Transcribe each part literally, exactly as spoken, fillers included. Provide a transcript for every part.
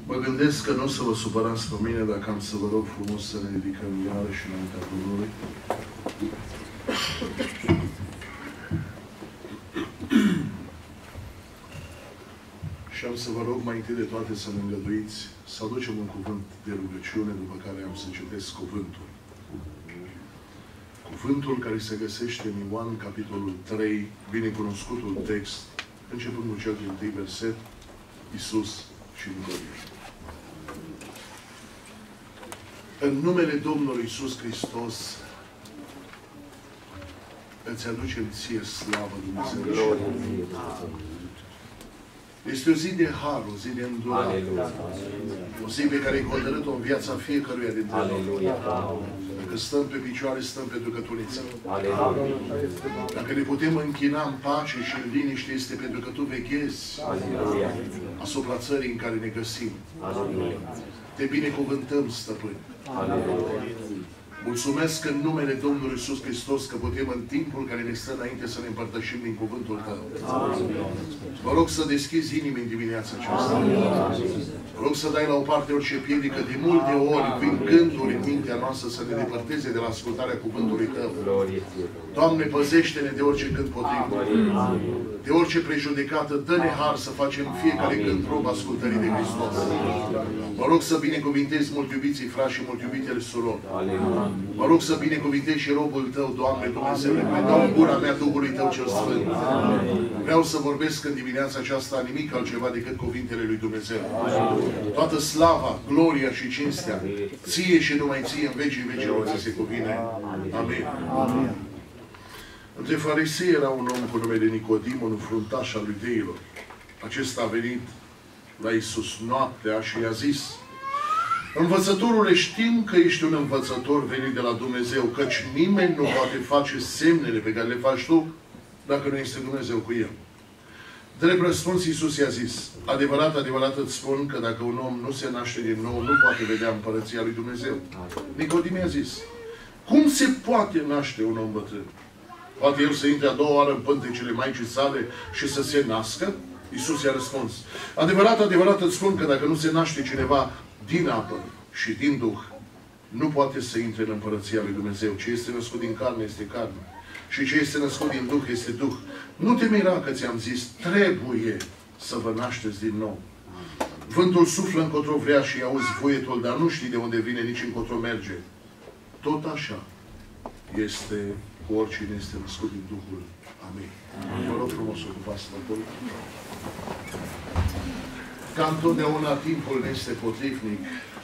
Mă gândesc că nu o să vă supărați pe mine dacă am să vă rog frumos să ne ridicăm iarăși înaintea Domnului. Și am să vă rog mai întâi de toate să ne îngăduiți să aducem un cuvânt de rugăciune, după care am să citesc cuvântul. Cuvântul care se găsește în Ioan, capitolul trei, binecunoscutul text, începând cu cel din tâi verset, Iisus și Nicodem. În numele Domnului Iisus Hristos, îți aducem ție slavă, Dumnezeu. Este o zi de har, o zi de îndurare. O zi pe care ai hotărât-o în viața fiecăruia dintre noi. Dacă stăm pe picioare, stăm pentru că Tu ne ții. Dacă ne putem închina în pace și în liniște, este pentru că Tu veghezi asupra țării în care ne găsim. Te binecuvântăm, Stăpân. Mulțumesc în numele Domnului Iisus Hristos că putem în timpul care ne stă înainte să ne împărtășim din cuvântul Tău. Vă rog să deschizi inimi în dimineața aceasta. Vă rog să dai la o parte orice piedică. De multe ori vin gânduri în mintea noastră să ne depărteze de la ascultarea cuvântului Tău. Doamne, păzește-ne de orice gând potrivnic, de orice prejudecată. Dă-ne har să facem fiecare gând rob ascultării de Hristos. Vă rog să binecuvintezi mult iubiții frați și mult iubitele surori. Vă rog să binecuvintezi și robul Tău, Doamne Dumnezeule, mai dau în gura mea Duhului Tău cel Sfânt. Vreau să vorbesc în dimineața aceasta nimic altceva decât cuvintele lui Dumnezeu. Toată slava, gloria și cinstea, ție și numai ție în vecii vecilor ți se cuvine. Amin. Amin. Între farisei era un om cu numele Nicodim, un fruntaș al iudeilor. Acesta a venit la Iisus noaptea și i-a zis: Învățătorule, știm că ești un învățător venit de la Dumnezeu, căci nimeni nu poate face semnele pe care le faci tu dacă nu este Dumnezeu cu el. Drept răspuns, Iisus i-a zis: Adevărat, adevărat îți spun că dacă un om nu se naște din nou, nu poate vedea împărăția lui Dumnezeu. Nicodim i-a zis: Cum se poate naște un om bătrân? Poate el să intre a doua oară în pântecele Maicii sale și să se nască? Iisus i-a răspuns: Adevărat, adevărat îți spun că dacă nu se naște cineva din apă și din Duh, nu poate să intre în împărăția lui Dumnezeu. Ce este născut din carne este carne. Și ce este născut din Duh este Duh. Nu te mira că ți-am zis, trebuie să vă nașteți din nou. Vântul suflă încotro vrea și auzi voietul, dar nu știi de unde vine, nici încotro merge. Tot așa este cu oricine este născut din Duhul. Amin. Vă rog frumos, ocupați-vă acolo. Ca întotdeauna timpul ne este potrivnic,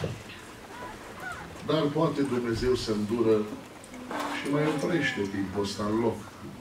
dar poate Dumnezeu să îndură și mai oprește timpul ăsta în loc.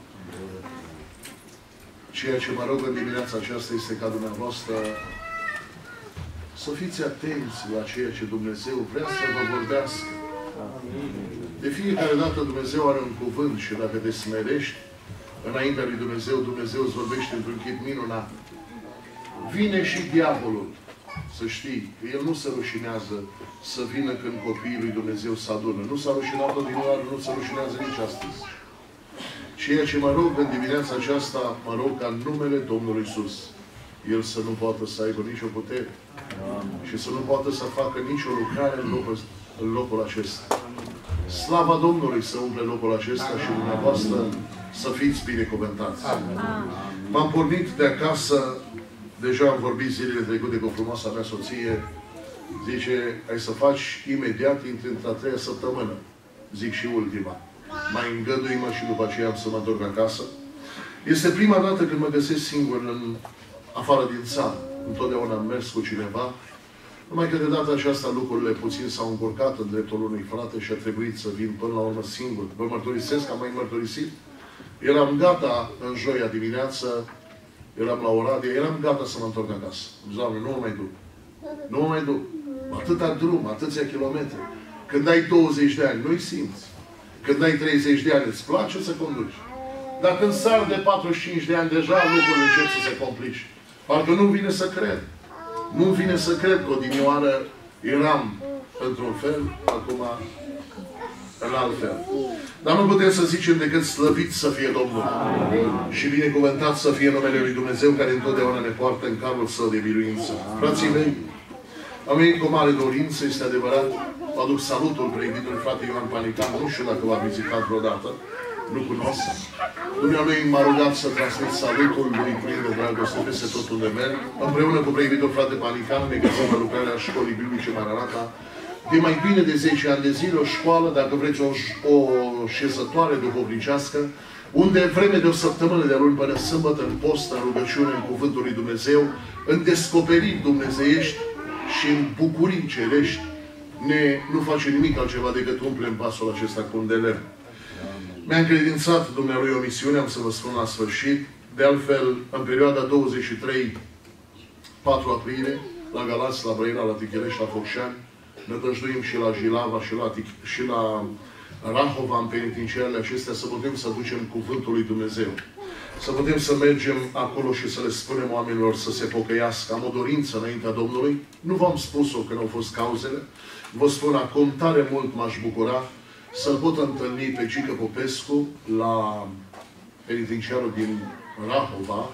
Ceea ce mă rog în dimineața aceasta este ca dumneavoastră să fiți atenți la ceea ce Dumnezeu vrea să vă vorbească. De fiecare dată Dumnezeu are un cuvânt și dacă te smerești înaintea lui Dumnezeu, Dumnezeu îți vorbește într-un chip minunat. Vine și diavolul, să știi, că el nu se rușinează să vină când copiii lui Dumnezeu se adună. Nu s-a rușinat odinioară, nu se rușinează nici astăzi. Ceea ce mă rog în dimineața aceasta, mă rog ca în numele Domnului Iisus, el să nu poată să aibă nicio putere și să nu poată să facă nicio lucrare în locul, în locul acesta. Slava Domnului să umple locul acesta și dumneavoastră să fiți binecuvântați. M-am pornit de acasă. Deja am vorbit zilele trecute cu frumoasa mea soție. Zice, ai să faci imediat, intre într-a treia săptămână. Zic și ultima. Mai îngădui-mă și după aceea am să mă întorc acasă. Este prima dată când mă găsesc singur în afară din țară. Întotdeauna am mers cu cineva. Numai că de data aceasta lucrurile puțin s-au încurcat în dreptul unui frate și a trebuit să vin până la urmă singur. Vă mărturisesc, am mai mărturisit. Eram gata în joia dimineață. Eram la Oradea, eram gata să mă întorc acasă. Doamne, nu mă mai duc. Nu mă mai duc. Atâta drum, atâția kilometri. Când ai douăzeci de ani, nu-i simți. Când ai treizeci de ani, îți place să conduci. Dar când sar de patruzeci și cinci de ani, deja lucrurile încep să se complice. Parcă nu-mi vine să cred. Nu-mi vine să cred că odinioară eram într-un fel, acum în alt fel. Dar nu putem să zicem decât slăvit să fie Domnul. Amin. Și binecuvântat să fie numele lui Dumnezeu care întotdeauna ne poartă în carul său de biruință. Frații mei, Am venit cu o mare dorință, este adevărat. Vă aduc salutul preibitului frate Ioan Panican. Nu știu dacă v-a vizitat vreodată. Nu cunosc. Dumnealui m-a rugat să transmit salutul lui plin de dragoste peste tot unde merg. Împreună cu preibitul frate Panican ne găsim la lucrarea școlii biblice Maranata. De mai bine de zece ani de zile, o școală, dacă vreți, o, o șezătoare duhovnicească, unde vreme de o săptămână de luni până sâmbătă, în post, în rugăciune, în Cuvântul lui Dumnezeu, în descoperiri dumnezeiești și în bucurii cerești, ne, nu face nimic altceva decât umplem pasul acesta cu un de lemn. Mi-a încredințat Dumnealui o misiune, am să vă spun la sfârșit. De altfel, în perioada douăzeci și trei patru aprilie, la Galați, la Brăila, la Ticherești, la Focșani, ne tăjduim și la Jilava și la, și la Rahova, în penitenciarele acestea, să putem să ducem Cuvântul lui Dumnezeu. Să putem să mergem acolo și să le spunem oamenilor să se pocăiască. Am o dorință înaintea Domnului. Nu v-am spus-o când au fost cauzele. Vă spun acum, tare mult m-aș bucura să-l pot întâlni pe Gică Popescu la penitenciarul din Rahova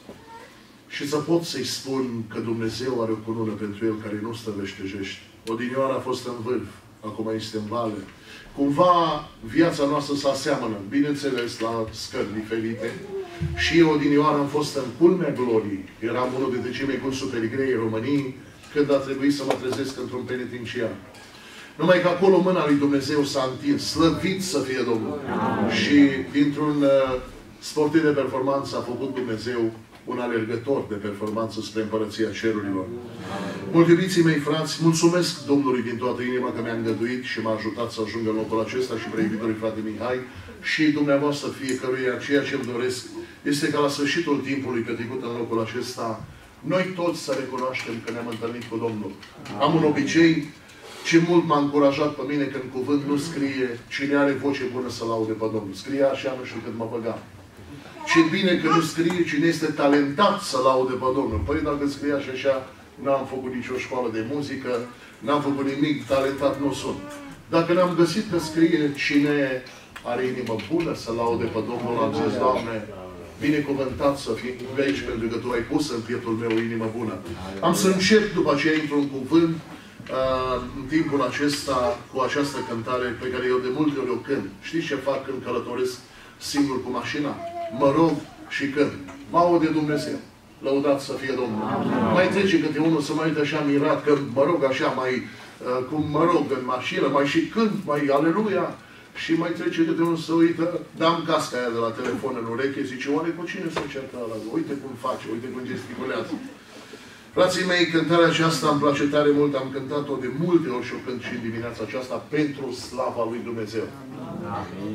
și să pot să-i spun că Dumnezeu are o cunună pentru el care nu stă veștejește. Odinioară a fost în vârf, acum este în vale. Cumva viața noastră se aseamănă, bineînțeles, la scări diferite. Și eu odinioară am fost în culmea gloriei. Eram unul dintre cei mai buni superigrei României când a trebuit să mă trezesc într-un penitenciar. Numai că acolo mâna lui Dumnezeu s-a întins. Slăvit să fie Domnul. Amin. Și dintr-un uh, sportiv de performanță a făcut Dumnezeu un alergător de performanță spre Împărăția Cerurilor. Mult iubiții mei frați, mulțumesc Domnului din toată inima că mi-a îngăduit și m-a ajutat să ajung în locul acesta și preiubitului frate Mihai și dumneavoastră fiecăruia. Ceea ce îmi doresc este ca la sfârșitul timpului petrecut în locul acesta, noi toți să recunoaștem că ne-am întâlnit cu Domnul. Am un obicei. Ce mult m-a încurajat pe mine că în cuvânt nu scrie cine are voce bună să laude pe Domnul. Scrie așa, nu știu cât mă băga. Ce bine că nu scrie cine este talentat să laude pe Domnul. Păi dacă scrie așa, așa, n-am făcut nicio școală de muzică, n-am făcut nimic, talentat nu sunt. Dacă n-am găsit că scrie cine are inimă bună să laude pe Domnul, am zis, Doamne, binecuvântat să fii aici pentru că Tu ai pus în pieptul meu o inimă bună. Am să încep după aceea intru în cuvânt, Uh, în timpul acesta, cu această cântare pe care eu de multe ori o cânt. Știți ce fac când călătoresc singur cu mașina? Mă rog și cânt. Mă aude Dumnezeu. Lăudat să fie Domnul. Amin. Mai trece câte unul să mă uit așa mirat, că mă rog așa, mai uh, cum mă rog în mașină, mai și cânt, mai aleluia. Și mai trece câte unul să uită, dam casca aia de la telefon în ureche, zice, oare cu cine se încercă ăla? Uite cum face, uite cum gesticulează. Frații mei, cântarea aceasta îmi place tare mult, am cântat-o de multe ori și o cânt și dimineața aceasta pentru slava lui Dumnezeu. Amin.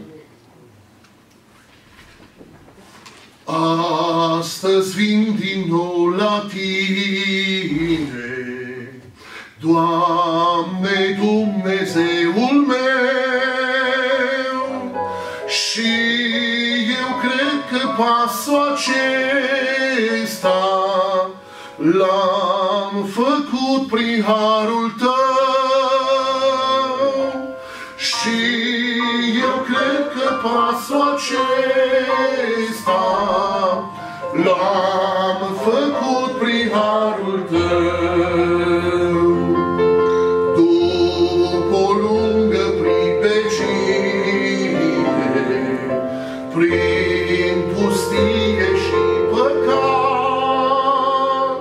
Astăzi vin din nou la Tine, Doamne Dumnezeul meu, și eu cred că pasul acesta l-am făcut prin harul Tău și eu cred că pasul acesta l-am făcut prin harul Tău. După o lungă pribegire, prin pustie și păcat,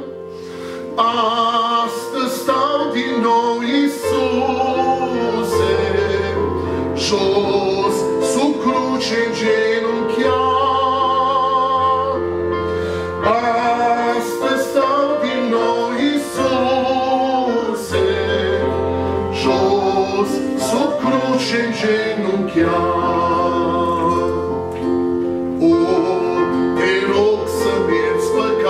astăzi stau din nou, Iisuse, jos sub cruce genunchiat. Astăzi stau din nou, Iisuse, jos sub cruce genunchiat. O, te rog să-mi ierți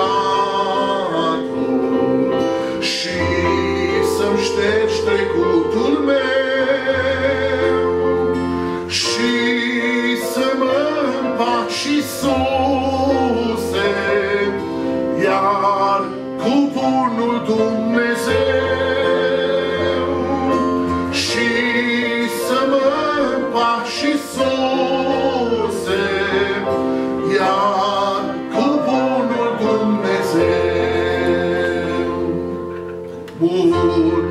păcatul și să-mi ștergi trecutul meu și să mă împaci, Iisuse, iar cu bunul Dumnezeu și să mă împaci, Iisuse, iar cu bunul Dumnezeu. Bun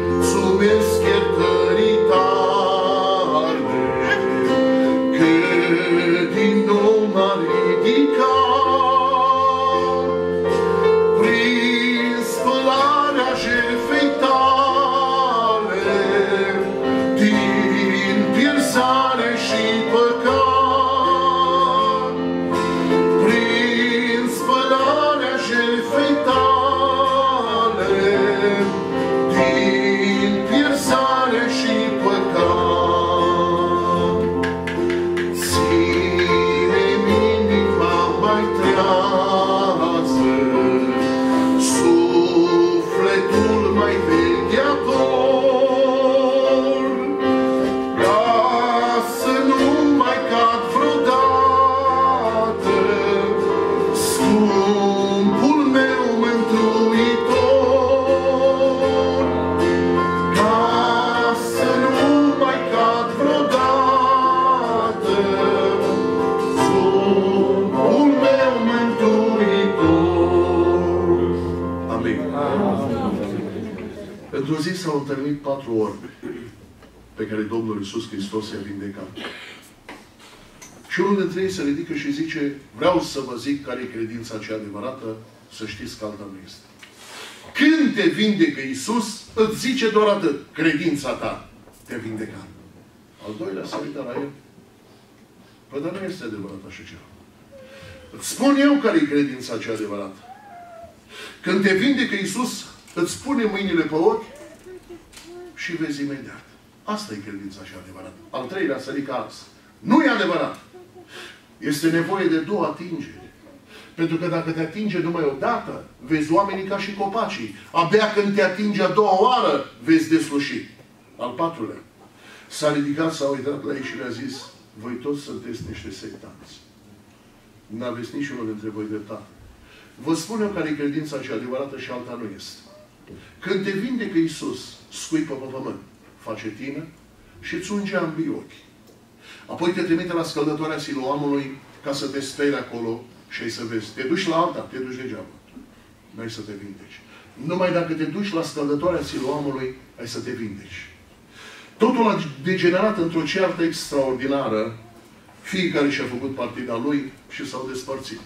Într-o zi s-au întâlnit patru orbi pe care Domnul Iisus Hristos i-a vindecat. Și unul dintre ei se ridică și zice, vreau să vă zic care e credința cea adevărată, să știți că alta nu este. Când te vindecă Iisus, îți zice doar atât, credința ta te-a vindecat. Al doilea se uită la el. Păi, dar nu este adevărat așa ceva. Îți spun eu care e credința cea adevărată. Când te vindecă Iisus, îți pune mâinile pe ochi și vezi imediat. Asta e credința cea adevărată. Al treilea se ridică ars. Nu e adevărat. Este nevoie de două atingeri. Pentru că dacă te atinge numai o dată, vezi oamenii ca și copacii. Abia când te atinge a doua oară, vezi deslușit. Al patrulea. S-a ridicat, s-a uitat la ei și le-a zis, voi toți sunteți niște sectanți. N-aveți niciunul dintre voi dreptate. Vă spun eu care e credința cea adevărată și alta nu este. Când te vindecă Iisus, scuipă pe pământ, face tine și îți unge ambii ochi. Apoi te trimite la scăldătoarea Siloamului ca să te speri acolo și ai să vezi. Te duci la alta, te duci degeaba. N-ai să te vindeci. Numai dacă te duci la scăldătoarea Siloamului, ai să te vindeci. Totul a degenerat într-o ceartă extraordinară. Fiecare și-a făcut partida lui și s-au despărțit.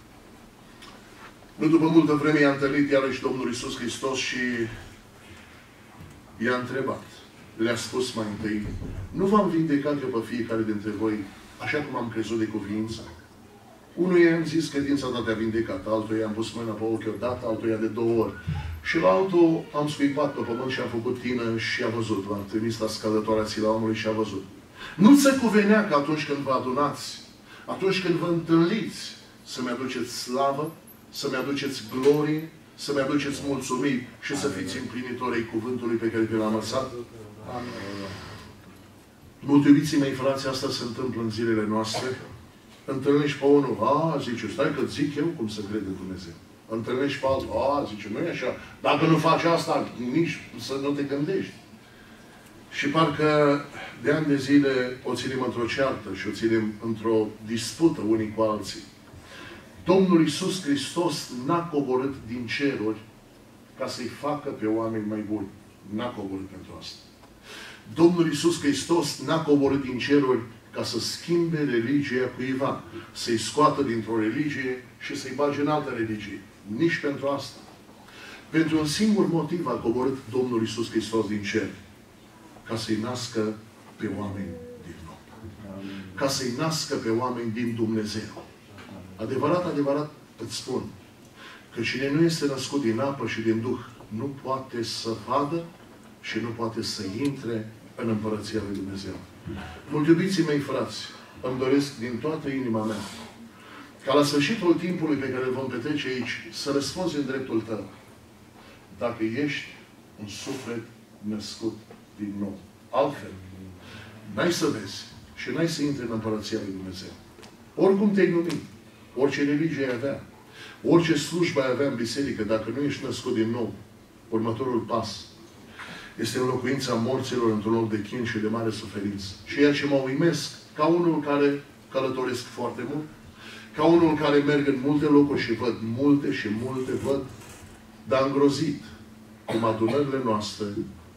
Nu după multă vreme i-a întâlnit iarăși Domnul Iisus Hristos și i-a întrebat. Le-a spus mai întâi, nu v-am vindecat eu pe fiecare dintre voi așa cum am crezut de cuvință? Unul i-am zis, credința ta te-a vindecat, altul i-am pus mâna pe ochi odată, altul i-a de două ori. Și la altul am scuipat pe pământ și am făcut tină și a văzut. L-am trimis la scăldătoarea Siloamului și a văzut. Nu se cuvenea că atunci când vă adunați, atunci când vă întâlniți, să-mi aduceți slavă, să-mi aduceți glorie, să-mi aduceți mulțumiri și să fiți împlinitorii cuvântului pe care vi l-am lăsat. Mult iubiții mei, frații, asta se întâmplă în zilele noastre. Întâlnești pe unul, a, zice, stai că zic eu cum să crede Dumnezeu. Întâlnești pe altul, a, zice, nu e așa. Dacă nu faci asta, nici să nu te gândești. Și parcă de ani de zile o ținem într-o ceartă și o ținem într-o dispută unii cu alții. Domnul Iisus Hristos n-a coborât din ceruri ca să-i facă pe oameni mai buni. N-a coborât pentru asta. Domnul Iisus Hristos n-a coborât din ceruri ca să schimbe religia cuiva, să-i scoată dintr-o religie și să-i bage în altă religie. Nici pentru asta. Pentru un singur motiv a coborât Domnul Iisus Hristos din cer. Ca să-i nască pe oameni din nou. Ca să-i nască pe oameni din Dumnezeu. Adevărat, adevărat, îți spun că cine nu este născut din apă și din Duh, nu poate să vadă și nu poate să intre în Împărăția lui Dumnezeu. Mult iubiții mei frați, îmi doresc din toată inima mea ca la sfârșitul timpului pe care îl vom petrece aici, să răspunzi în dreptul tău. Dacă ești un suflet născut din nou. Altfel, n-ai să vezi și n-ai să intri în Împărăția lui Dumnezeu. Oricum te-ai numit, orice religie ai avea, orice slujbă ai avea în biserică, dacă nu ești născut din nou, următorul pas este înlocuința morților într-un loc de chin și de mare suferință. Ceea ce mă uimesc, ca unul care călătoresc foarte mult, ca unul care merg în multe locuri și văd multe și multe, văd, dar îngrozit cum adunările noastre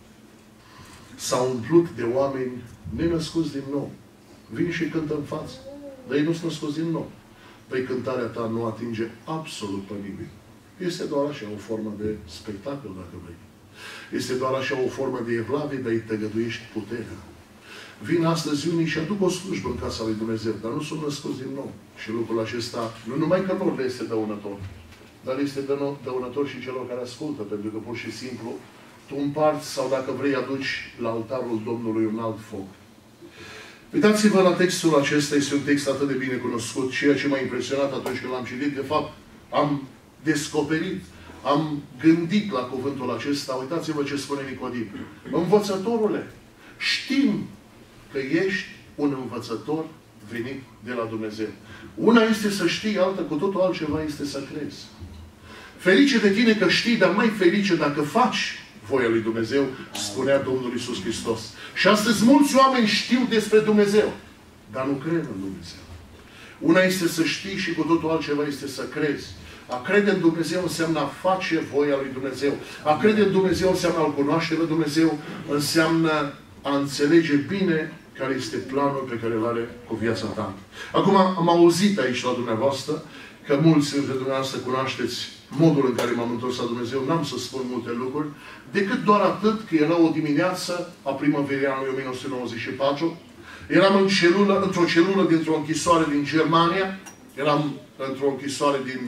s-au umplut de oameni nenăscuți din nou. Vin și cântă în față, dar ei nu sunt născuți din nou. Păi cântarea ta nu atinge absolut pe nimeni. Este doar așa o formă de spectacol, dacă vrei. Este doar așa o formă de evlavie, dar îi tăgăduiești puterea. Vin astăzi unii și aduc o slujbă în casa lui Dumnezeu, dar nu sunt născuți din nou. Și lucrul acesta, nu numai că lor le este dăunător, dar este dăunător și celor care ascultă, pentru că pur și simplu tu împarți sau, dacă vrei, aduci la altarul Domnului un alt foc. Uitați-vă la textul acesta, este un text atât de bine cunoscut. Ceea ce m-a impresionat atunci când l-am citit, de fapt, am descoperit, am gândit la cuvântul acesta. Uitați-vă ce spune Nicodim. Învățătorule, știm că ești un învățător venit de la Dumnezeu. Una este să știi, alta cu totul altceva este să crezi. Ferice de tine că știi, dar mai ferice dacă faci voia lui Dumnezeu, spunea Domnul Iisus Hristos. Și astăzi mulți oameni știu despre Dumnezeu, dar nu cred în Dumnezeu. Una este să știi și cu totul altceva este să crezi. A crede în Dumnezeu înseamnă a face voia lui Dumnezeu. A crede în Dumnezeu înseamnă a-L cunoaște pe Dumnezeu, înseamnă a înțelege bine care este planul pe care îl are cu viața ta. Acum am auzit aici la dumneavoastră că mulți dintre dumneavoastră cunoașteți modul în care m-am întors la Dumnezeu. N-am să spun multe lucruri, decât doar atât că era o dimineață a primăverii anului o mie nouă sute nouăzeci și patru. Eram în celulă, într-o celulă dintr-o închisoare din Germania. Eram într-o închisoare din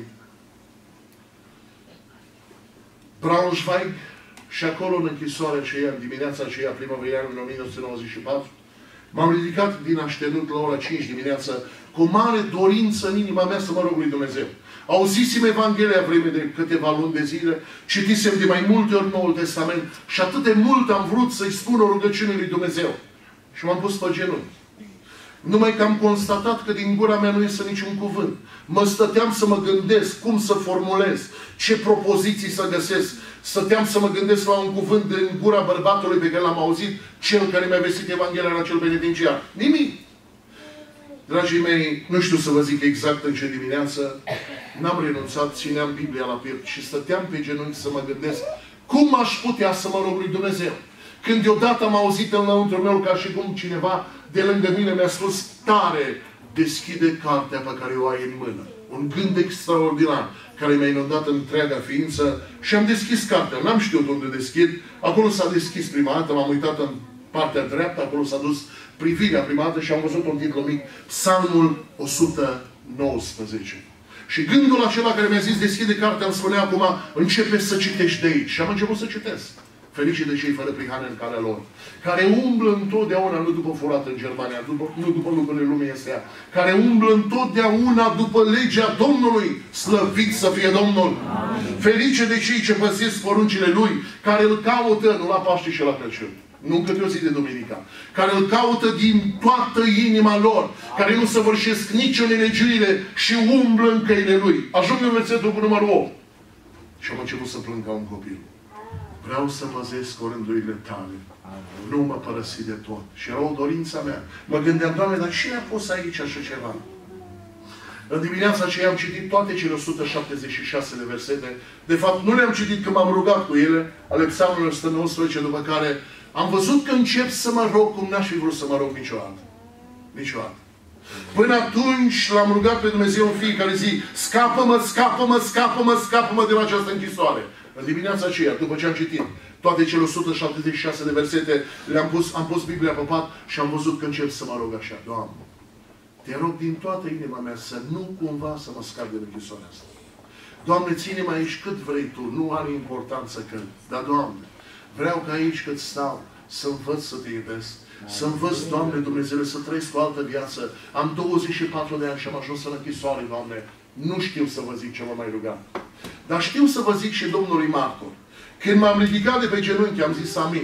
Braunschweig și acolo în închisoarea aceea, în dimineața aceea, primăverii anului o mie nouă sute nouăzeci și patru, m-am ridicat din așternut la ora cinci dimineața cu mare dorință în inima mea să mă rog lui Dumnezeu. Auzisem Evanghelia vreme de câteva luni de zile, citisem de mai multe ori Noul Testament și atât de mult am vrut să-i spun o rugăciune lui Dumnezeu. Și m-am pus pe genunchi. Numai că am constatat că din gura mea nu iese niciun cuvânt. Mă stăteam să mă gândesc cum să formulez, ce propoziții să găsesc. Stăteam să mă gândesc la un cuvânt din gura bărbatului pe care l-am auzit, cel care mi-a vestit Evanghelia la cel penitenciar. Nimic. Dragii mei, nu știu să vă zic exact în ce dimineață, n-am renunțat, țineam Biblia la piept și stăteam pe genunchi să mă gândesc cum aș putea să mă rog lui Dumnezeu. Când deodată am auzit înăuntru meu ca și cum cineva de lângă mine mi-a spus tare, deschide cartea pe care o ai în mână. Un gând extraordinar care mi-a inundat întreaga ființă și am deschis cartea. N-am știut unde deschid. Acolo s-a deschis prima dată, m-am uitat în partea dreaptă, acolo s-a dus privirea prima dată și am văzut un titlu mic, Psalmul o sută nouăsprezece. Și gândul acela care mi-a zis deschide cartea îmi spunea acum, începe să citești de aici. Și am început să citesc. Ferice de cei fără prihană în calea lor, care umblă întotdeauna, nu după furat în Germania, după, nu după lucrurile lumii astea, care umblă întotdeauna după legea Domnului, slăvit să fie Domnul. Amin. Ferice de cei ce păzesc poruncile Lui, care îl caută, nu la Paște și la Crăciun, nu în câte o zi de duminica, care îl caută din toată inima lor, Amin. Care nu săvârșesc nicio nelegiuire și umblă în căile Lui. Ajung în versetul cu numărul opt. Și am început să plâng ca un copil. Vreau să păzesc rândurile tale. Nu mă părăsi de tot. Și era o dorință mea. Mă gândeam, Doamne, dar cine a pus aici așa ceva? În dimineața aceea am citit toate cele o sută șaptezeci și șase de versete. De fapt, nu le-am citit că m-am rugat cu ele, ale Psalmului o sută nouăsprezece, după care am văzut că încep să mă rog cum n-aș fi vrut să mă rog niciodată. Niciodată. Până atunci l-am rugat pe Dumnezeu în fiecare zi, scapă-mă, scapă-mă, scapă-mă, scapă-mă de la această închisoare. În dimineața aceea, după ce am citit toate cele o sută șaptezeci și șase de versete, le-am pus, am pus Biblia pe pat și am văzut că încep să mă rog așa. Doamne, te rog din toată inima mea să nu cumva să mă scap de închisoarea asta. Doamne, ține-mă aici cât vrei Tu, nu are importanță când. Dar, Doamne, vreau ca aici cât stau să învăț să Te iubesc. Să învăț, Doamne Dumnezeu, să trăiesc o altă viață. Am douăzeci și patru de ani și am ajuns în închisoare, Doamne. Nu știu să vă zic ce mă mai ruga. Dar știu să vă zic și Domnului martor. Când m-am ridicat de pe genunchi, am zis amin.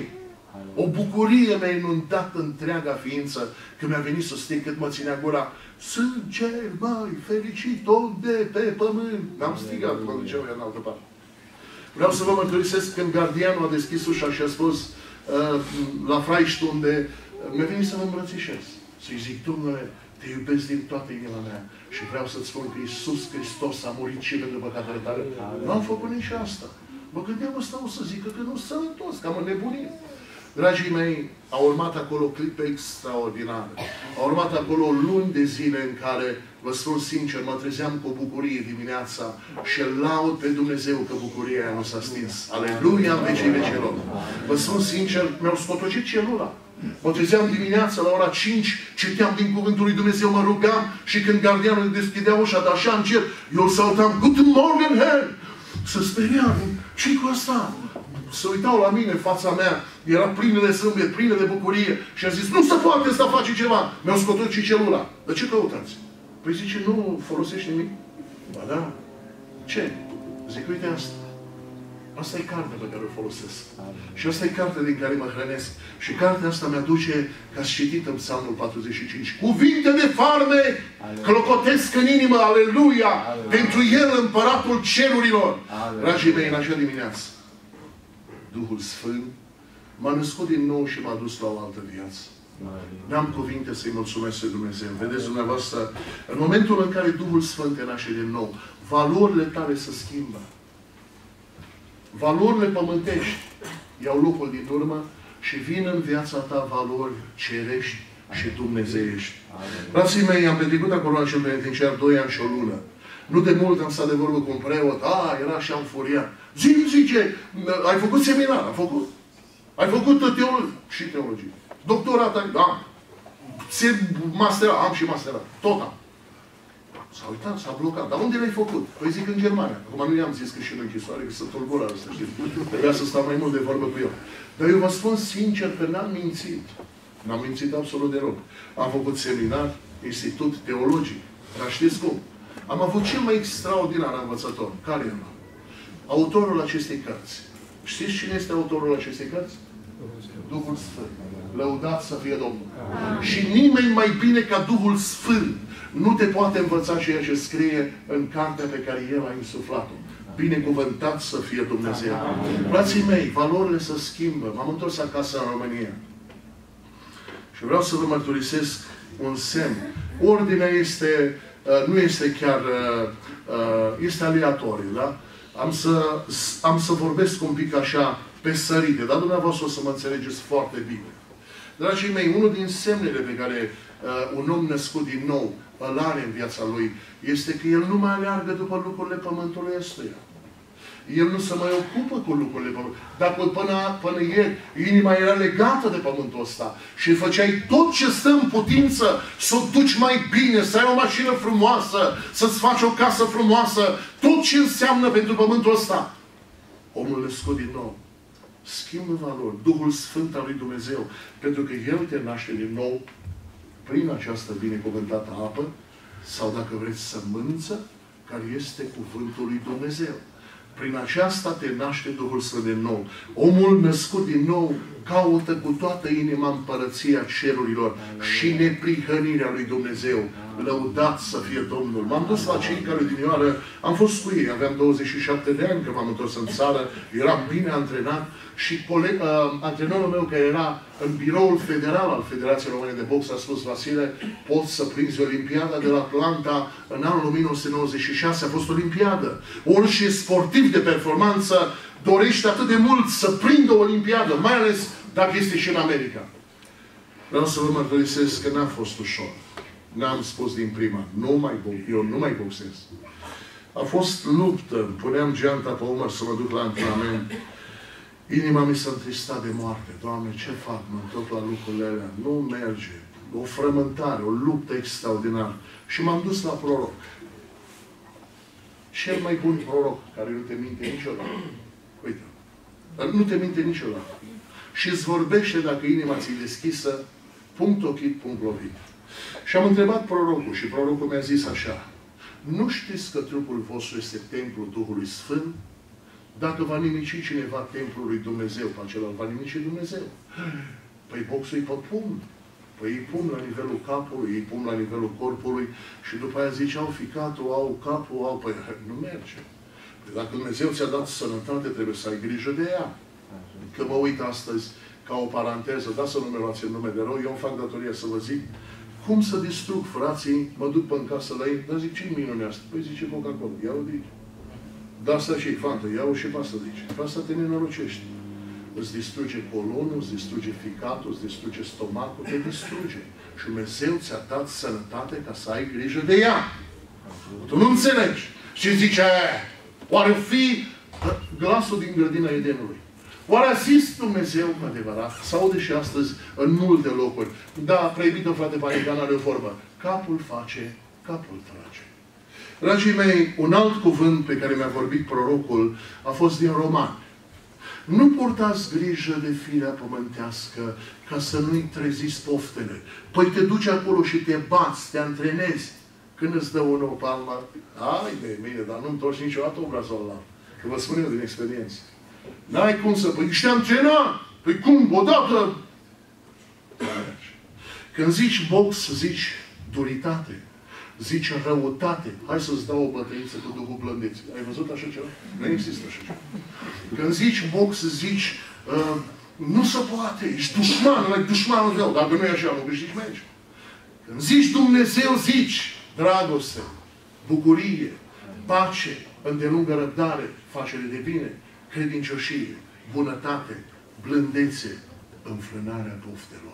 O bucurie mi-a inundat întreaga ființă când mi-a venit să stic cât mă ținea gura. Sunt cel mai fericit om de pe pământ. N-am strigat, mă duceam în altă parte. Vreau să vă mărturisesc când gardianul a deschis ușa și a spus uh, la Freistunde, mi-a venit să mă îmbrățișez. Să-i zic, Domnule, te iubesc din toată inima mea și vreau să-ți spun că Iisus Hristos a murit și pentru păcatele tale. Nu am făcut nici asta. Mă gândeam ăsta o să zică că nu sunt sănătos, că am înnebunit. Dragii mei, au urmat acolo clipe extraordinare. Au urmat acolo luni de zile în care, vă spun sincer, mă trezeam cu bucurie dimineața și îl laud pe Dumnezeu că bucuria aia nu s-a stins. Aleluia în vecii vecelor. Vă spun sincer, mi-au scotocit celula. Mă trezeam dimineața la ora cinci, citeam din Cuvântul lui Dumnezeu, mă rugam și când gardianul deschidea ușa, dar așa încet, eu îl saltam, Guten Morgen, Herr! Să speriam, ce-i cu asta? Să uitau la mine, fața mea era plină de zâmbet, plină de bucurie și a zis, nu se poate să face ceva. Mi-au scotut și celula. Dar ce căutați? Păi zice, nu folosești nimic? Ba da. Ce? Zic, uite asta. Asta e cartea pe care o folosesc. Și asta e cartea din care mă hrănesc. Și cartea asta mi-aduce, ca ați citit în Psalmul patruzeci și cinci, cuvinte de farme clocotesc în inimă, aleluia, pentru El împăratul cerurilor. Dragii mei, în acea dimineață, Duhul Sfânt m-a născut din nou și m-a dus la o altă viață. N-am cuvinte să-i mulțumesc lui Dumnezeu. Vedeți dumneavoastră, în momentul în care Duhul Sfânt te naște din nou, valorile tale se schimbă. Valorile pământești iau locul din urmă și vin în viața ta valori cerești și dumnezeiești. Frații mei, am petrecut acolo în Cel doi ani și o lună. Nu de mult am stat de vorbă cu un preot, a, era și am furiat. Zi, zice, ai făcut seminar, am făcut. Ai făcut teologie și teologie. Doctorat ai, da. Masterat, am și masterat. Tot am. S-a uitat, s-a blocat. Dar unde l-ai făcut? Păi zic în Germania. Acum nu i-am zis că și în închisoare, că să tulbura, să știți. Trebuia să stau mai mult de vorbă cu el. Dar eu vă spun sincer că n-am mințit. N-am mințit absolut deloc. Am făcut seminar, institut teologic. Dar știți cum? Am avut cel mai extraordinar învățător. Care era? Autorul acestei cărți. Știți cine este autorul acestei cărți? Duhul Sfânt. Lăudat să fie Domnul. Amin. Și nimeni mai bine ca Duhul Sfânt nu te poate învăța ceea ce scrie în cartea pe care El a insuflat-o. Binecuvântat să fie Dumnezeu. Frații mei, valorile se schimbă. M-am întors acasă în România. Și vreau să vă mărturisesc un semn. Ordinea este, uh, nu este chiar, uh, uh, este aleatoriu, da? Am să, am să vorbesc un pic așa pe sărite, dar dumneavoastră o să mă înțelegeți foarte bine. Dragii mei, unul din semnele pe care uh, un om născut din nou îl are în viața lui, este că el nu mai aleargă după lucrurile pământului ăstuia. El nu se mai ocupă cu lucrurile pământului. Dacă până, până ieri inima era legată de pământul ăsta și făceai tot ce stă în putință să o duci mai bine, să ai o mașină frumoasă, să-ți faci o casă frumoasă, tot ce înseamnă pentru pământul ăsta, omul născut din nou schimbă valori. Duhul Sfânt al lui Dumnezeu, pentru că El te naște din nou prin această binecuvântată apă, sau dacă vreți sămânță, care este cuvântul lui Dumnezeu. Prin aceasta te naște Duhul Sfânt din nou. Omul născut din nou caută cu toată inima împărăția cerurilor și neprihănirea lui Dumnezeu. Lăudat să fie Domnul. M-am dus la cei care dinioară, am fost cu ei, aveam douăzeci și șapte de ani când m-am întors în țară, eram bine antrenat și coleg, uh, antrenorul meu care era în biroul federal al Federației Române de Box a spus: Vasile, poți să prinzi Olimpiada de la Atlanta în anul o mie nouă sute nouăzeci și șase, a fost Olimpiadă. Orice sportiv de performanță dorește atât de mult să prindă o Olimpiadă, mai ales dacă este și în America. Vreau să vă mărturisesc că n-a fost ușor. N-am spus din prima, nu mai, eu nu mai boxez. A fost luptă, puneam geanta pe umăr să mă duc la antrenament. Inima mi s-a întristat de moarte. Doamne, ce fac? Mă întorc la lucrurile alea. Nu merge. O frământare, o luptă extraordinară. Și m-am dus la proroc. Cel mai bun proroc, care nu te minte niciodată. Uite, nu te minte niciodată. Și îți vorbește dacă inima ți-e deschisă, punct ochit, punct lovit. Și am întrebat prorocul și prorocul mi-a zis așa: nu știți că trupul vostru este templul Duhului Sfânt? Dacă va nimici cineva templul lui Dumnezeu, pe acela va nimici Dumnezeu. Păi boxul e pe pumn. Păi îi pun la nivelul capului, îi pun la nivelul corpului și după aia zice, au ficatul, au capul, au... Păi nu merge. Păi dacă Dumnezeu ți-a dat sănătate, trebuie să ai grijă de ea. Că mă uit astăzi ca o paranteză, da, să nu mă luați în nume de rău, eu îmi fac datoria să vă zic cum să distrug frații, mă duc pe în casă la ei, dar zic, ce-i minunea asta? Păi zice Coca-Cola, ia-o de aici. Da, asta și-i fantă, ia-o și pe asta de aici. Pe asta te nenorocești. Îți distruge colonul, îți distruge ficatul, îți distruge stomacul, te distruge. Și Dumnezeu ți-a dat sănătate ca să ai grijă de ea. Tu nu înțelegi. Și zice, oare fi glasul din grădina Edenului? Oare a zis Dumnezeu cu adevărat? S-aude și astăzi în multe locuri. Da, proibit-o, frate Panican, are o vorbă. Capul face, capul trage. Dragii mei, un alt cuvânt pe care mi-a vorbit prorocul a fost din Roman. Nu purtați grijă de firea pământească ca să nu-i treziți poftele. Păi te duci acolo și te bați, te antrenezi. Când îți dă unul o palmă, ai de mine, dar nu întorci niciodată obrazul ăla. Că vă spun eu din experiență. N-ai cum să... Păi ești antrenat! Păi cum? Odată! Când zici box, zici duritate. Zici răutate. Hai să-ți dau o bătăință cu Duhul blândeții. Ai văzut așa ceva? Nu există așa ceva. Când zici box, zici uh, Nu se poate. Ești dușman, ăla e dușmanul tău. Dacă nu e așa, nu câștigi meci. Când zici Dumnezeu, zici dragoste, bucurie, pace, îndelungă răbdare, facere de bine, credincioșie, bunătate, blândețe, înfrânarea poftelor.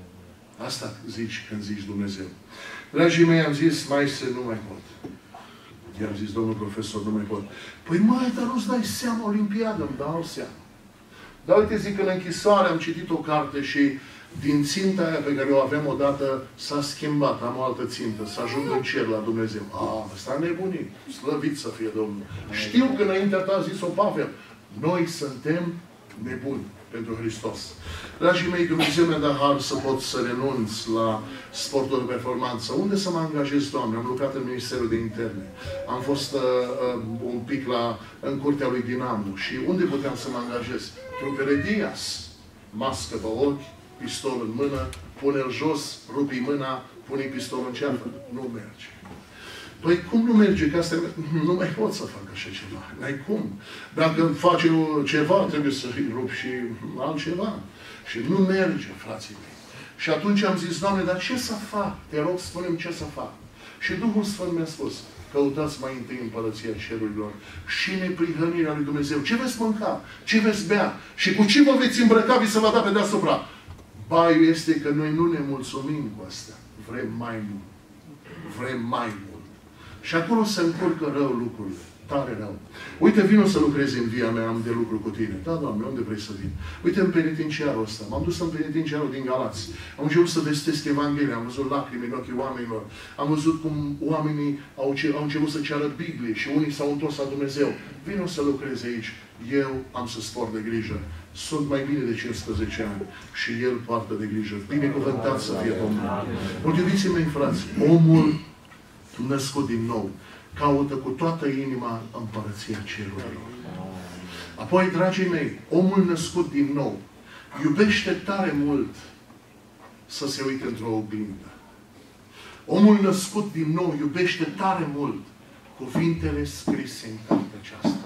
Asta zici când zici Dumnezeu. Dragii mei, am zis, maestre, nu mai pot. I-am zis, domnul profesor, nu mai pot. Păi mai, dar nu-ți dai seama, Olimpiadă, îmi dau seama. Dar uite, zic, în închisoare am citit o carte și din ținta aia pe care o avem odată s-a schimbat, am o altă țintă, să ajung în cer la Dumnezeu. A, ăsta nebunit, slăvit să fie Domnul. Știu că înaintea ta a zis-o Pavel, noi suntem nebuni pentru Hristos. Dragii mei, Dumnezeu mi-a dat har să pot să renunț la sportul de performanță. Unde să mă angajez, Doamne? Am lucrat în Ministerul de Interne. Am fost uh, uh, un pic la, în curtea lui Dinamo. Și unde puteam să mă angajez? Trupele Dias. Mască pe ochi, pistol în mână, pune-l jos, rupi mâna, pune-i pistolul în ceafă. Nu merge. Păi cum nu merge? Că asta nu mai pot să fac așa ceva. N-ai cum. Dacă face ceva, trebuie să-i rup și altceva. Și nu merge, frații mei. Și atunci am zis, Doamne, dar ce să fac? Te rog, spune-mi ce să fac. Și Duhul Sfânt mi-a spus, căutați mai întâi împărăția cerurilor și neprihănirea lui Dumnezeu. Ce veți mânca? Ce veți bea? Și cu ce vă veți îmbrăca? Vi se va da pe deasupra. Baiul este că noi nu ne mulțumim cu asta. Vrem mai mult. Vrem mai mult. Și acolo se încurcă rău lucrurile. Tare rău. Uite, vino să lucrezi în via mea, am de lucru cu tine. Da, Doamne, unde vrei să vin? Uite, în penitenciarul ăsta. M-am dus în penitenciarul din Galați. Am început să vestesc Evanghelia. Am văzut lacrimi în ochii oamenilor. Am văzut cum oamenii au, au început să ceară Biblie și unii s-au întors la Dumnezeu. Vino să lucrezi aici. Eu am să spor de grijă. Sunt mai bine de cincisprezece ani și El poartă de grijă. Binecuvântat să fie Domnul. Mulțumiți-mi, mei frați, omul născut din nou caută cu toată inima împărăția cerurilor. Apoi, dragii mei, omul născut din nou iubește tare mult să se uite într-o oglindă. Omul născut din nou iubește tare mult cuvintele scrise în cartea aceasta.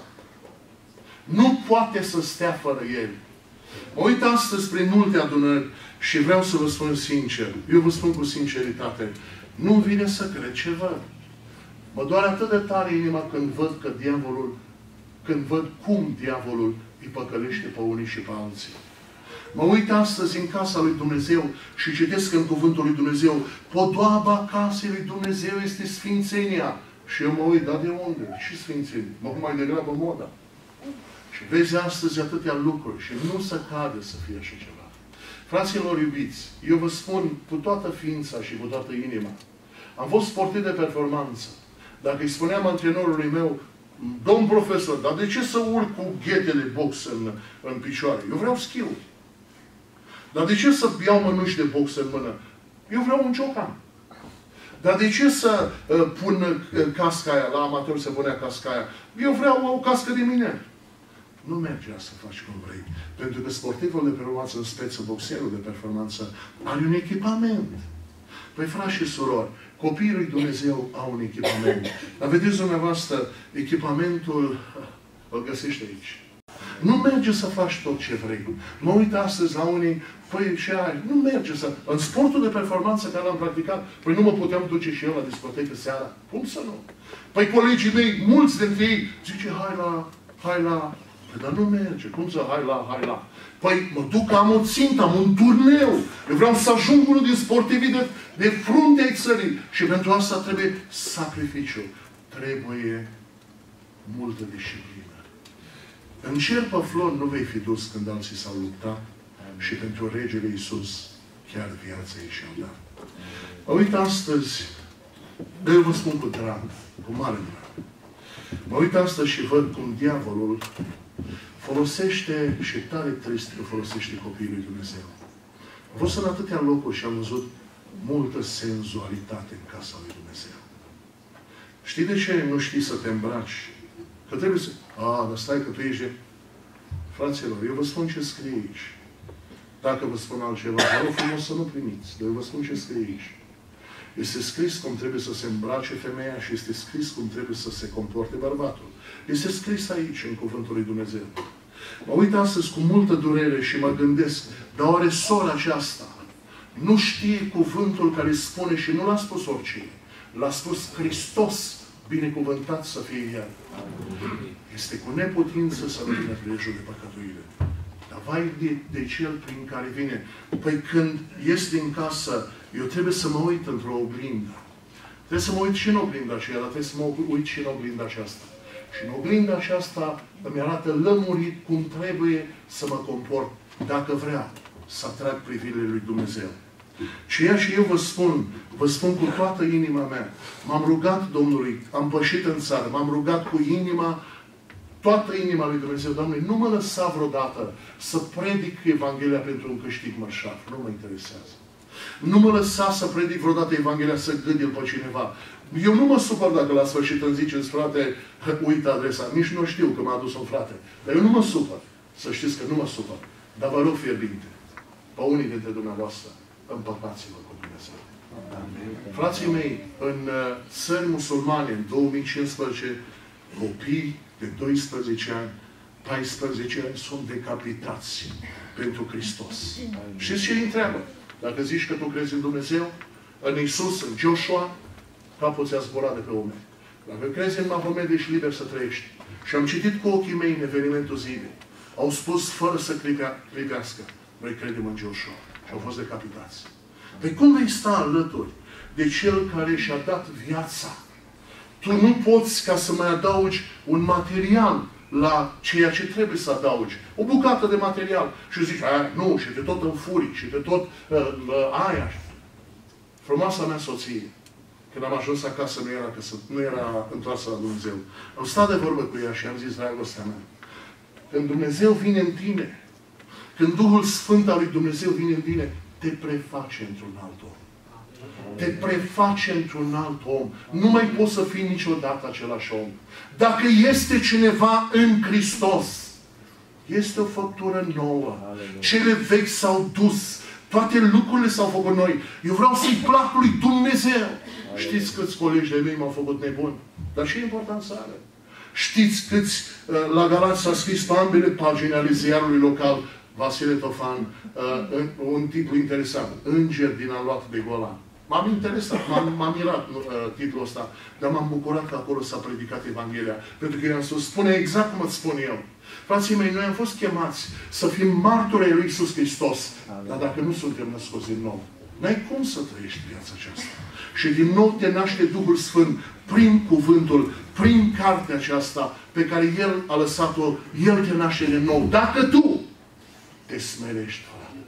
Nu poate să stea fără el. Mă uit astăzi prin multe adunări și vreau să vă spun sincer, eu vă spun cu sinceritate, nu-mi vine să cred ce văd. Mă doare atât de tare inima când văd că diavolul, când văd cum diavolul îi păcălește pe unii și pe alții. Mă uit astăzi în casa lui Dumnezeu și citesc în cuvântul lui Dumnezeu, podoaba casei lui Dumnezeu este sfințenia. Și eu mă uit, dar de unde? Și sfințenie? Mă mai degrabă moda. Și vezi astăzi atâtea lucruri și nu se cade să fie așa ceva. Fraților iubiți, eu vă spun cu toată ființa și cu toată inima, am fost sportiv de performanță. Dacă îi spuneam antrenorului meu, domn profesor, dar de ce să urc cu ghete de box în, în picioare? Eu vreau skill-uri. Dar de ce să iau mănuși de box în mână? Eu vreau un ciocan. Dar de ce să uh, pun uh, casca aia? La amator se punea casca aia. Eu vreau o cască de miner. Nu merge să faci cum vrei. Pentru că sportivul de performanță, în speță boxerul de performanță, are un echipament. Păi, frați și surori, copiii lui Dumnezeu au un echipament. Dar vedeți dumneavoastră, echipamentul îl găsești aici. Nu merge să faci tot ce vrei. Mă uit astăzi la unii, păi și ai, nu merge să... În sportul de performanță care l-am practicat, păi nu mă puteam duce și eu la discotecă seara. Cum să nu? Păi colegii mei, mulți dintre ei, zice, hai la, hai la... Păi, dar nu merge. Cum să hai la, hai la? Păi mă duc, am o țintă, am un turneu. Eu vreau să ajung unul din sportivii de, de frunte ai țării. Și pentru asta trebuie sacrificiu. Trebuie multă disciplină. În cer pe flor nu vei fi dus când alții s-au luptat și pentru regele Iisus chiar viața ei și-au dat. Mă uit astăzi, dar eu vă spun cu drag, cu mare drag. Mă uit astăzi și văd cum diavolul folosește, și tare trist că folosește copiii lui Dumnezeu. Am fost în atâtea locuri și am văzut multă senzualitate în casa lui Dumnezeu. Știi de ce nu știi să te îmbraci? Că trebuie să... A, dar stai că tu ești... Fraților, eu vă spun ce scrie aici. Dacă vă spun altceva, vă rog frumos să nu primiți. Dar eu vă spun ce scrie aici. Este scris cum trebuie să se îmbrace femeia și este scris cum trebuie să se comporte bărbatul. Este scris aici, în cuvântul lui Dumnezeu. Mă uit astăzi cu multă durere și mă gândesc, dar oare sora aceasta nu știe cuvântul care spune și nu l-a spus oricine. L-a spus Hristos, binecuvântat să fie El. Este cu neputință să nu vină prilejul de păcătuire. Dar vai de, de Cel prin care vine. Păi când ies din casă, eu trebuie să mă uit într-o oglindă. Trebuie să mă uit și în oglinda aceea, dar trebuie să mă uit și în oglinda aceasta. Și în oglinda aceasta îmi arată lămurit cum trebuie să mă comport, dacă vreau să atrag privirile lui Dumnezeu. Ceea ce eu vă spun, vă spun cu toată inima mea. M-am rugat Domnului, am pășit în țară, m-am rugat cu inima, toată inima lui Dumnezeu. Doamne, nu mă lăsa vreodată să predic Evanghelia pentru un câștig mărșaf. Nu mă interesează. Nu mă lăsa să predic vreodată Evanghelia să gâdil pe cineva. Eu nu mă supăr dacă la sfârșit îmi ziceți, frate, uite adresa. Nici nu știu că m-a adus un frate. Dar eu nu mă supăr. Să știți că nu mă supăr. Dar vă rog fierbinte, pe unii dintre dumneavoastră, împăcați-vă cu Dumnezeu. Amin. Frații mei, în țări musulmane, în două mii cincisprezece, copii de doisprezece ani, paisprezece ani sunt decapitați pentru Hristos. Știți ce îi întreabă? Dacă zici că tu crezi în Dumnezeu, în Iisus, în Joshua, capul ți-a zburat de pe umeri. Dacă crezi în Mahomet, ești liber să trăiești. Și am citit cu ochii mei în evenimentul zilei. Au spus fără să clipea, clipească. Noi credem în Joshua. Și au fost decapitați. Păi cum vei sta alături de Cel care și-a dat viața? Tu nu poți ca să mai adaugi un material la ceea ce trebuie să adaugi. O bucată de material. Și zici, nu, și de tot în furii, și de tot uh, uh, aia. Frumoasa mea soție, când am ajuns acasă, nu era, căsă, nu era întoarsă la Dumnezeu. Am stat de vorbă cu ea și am zis, dragostea mea, când Dumnezeu vine în tine, când Duhul Sfânt al lui Dumnezeu vine în tine, te preface într-un alt om. Te preface într-un alt om. Nu mai poți să fii niciodată același om. Dacă este cineva în Hristos, este o făptură nouă. Cele vechi s-au dus. Toate lucrurile s-au făcut noi. Eu vreau să-i plac lui Dumnezeu. Știți câți colegi de mei m-au făcut nebuni? Dar ce importanță are? Știți câți la Galați s-a scris pe ambele pagini ale ziarului local Vasile Tofan, uh, un titlu interesant. Înger din Aluat de Golan. M-am interesat, m-am mirat uh, titlul ăsta, dar m-am bucurat că acolo s-a predicat Evanghelia. Pentru că eu am spus, spune exact cum îți spun eu. Frații mei, noi am fost chemați să fim martori ai lui Iisus Hristos. Dar dacă nu suntem născuți din nou, n-ai cum să trăiești viața aceasta. Și din nou te naște Duhul Sfânt prin cuvântul, prin cartea aceasta pe care El a lăsat-o, El te naște din nou. Dacă tu te smerești, frate.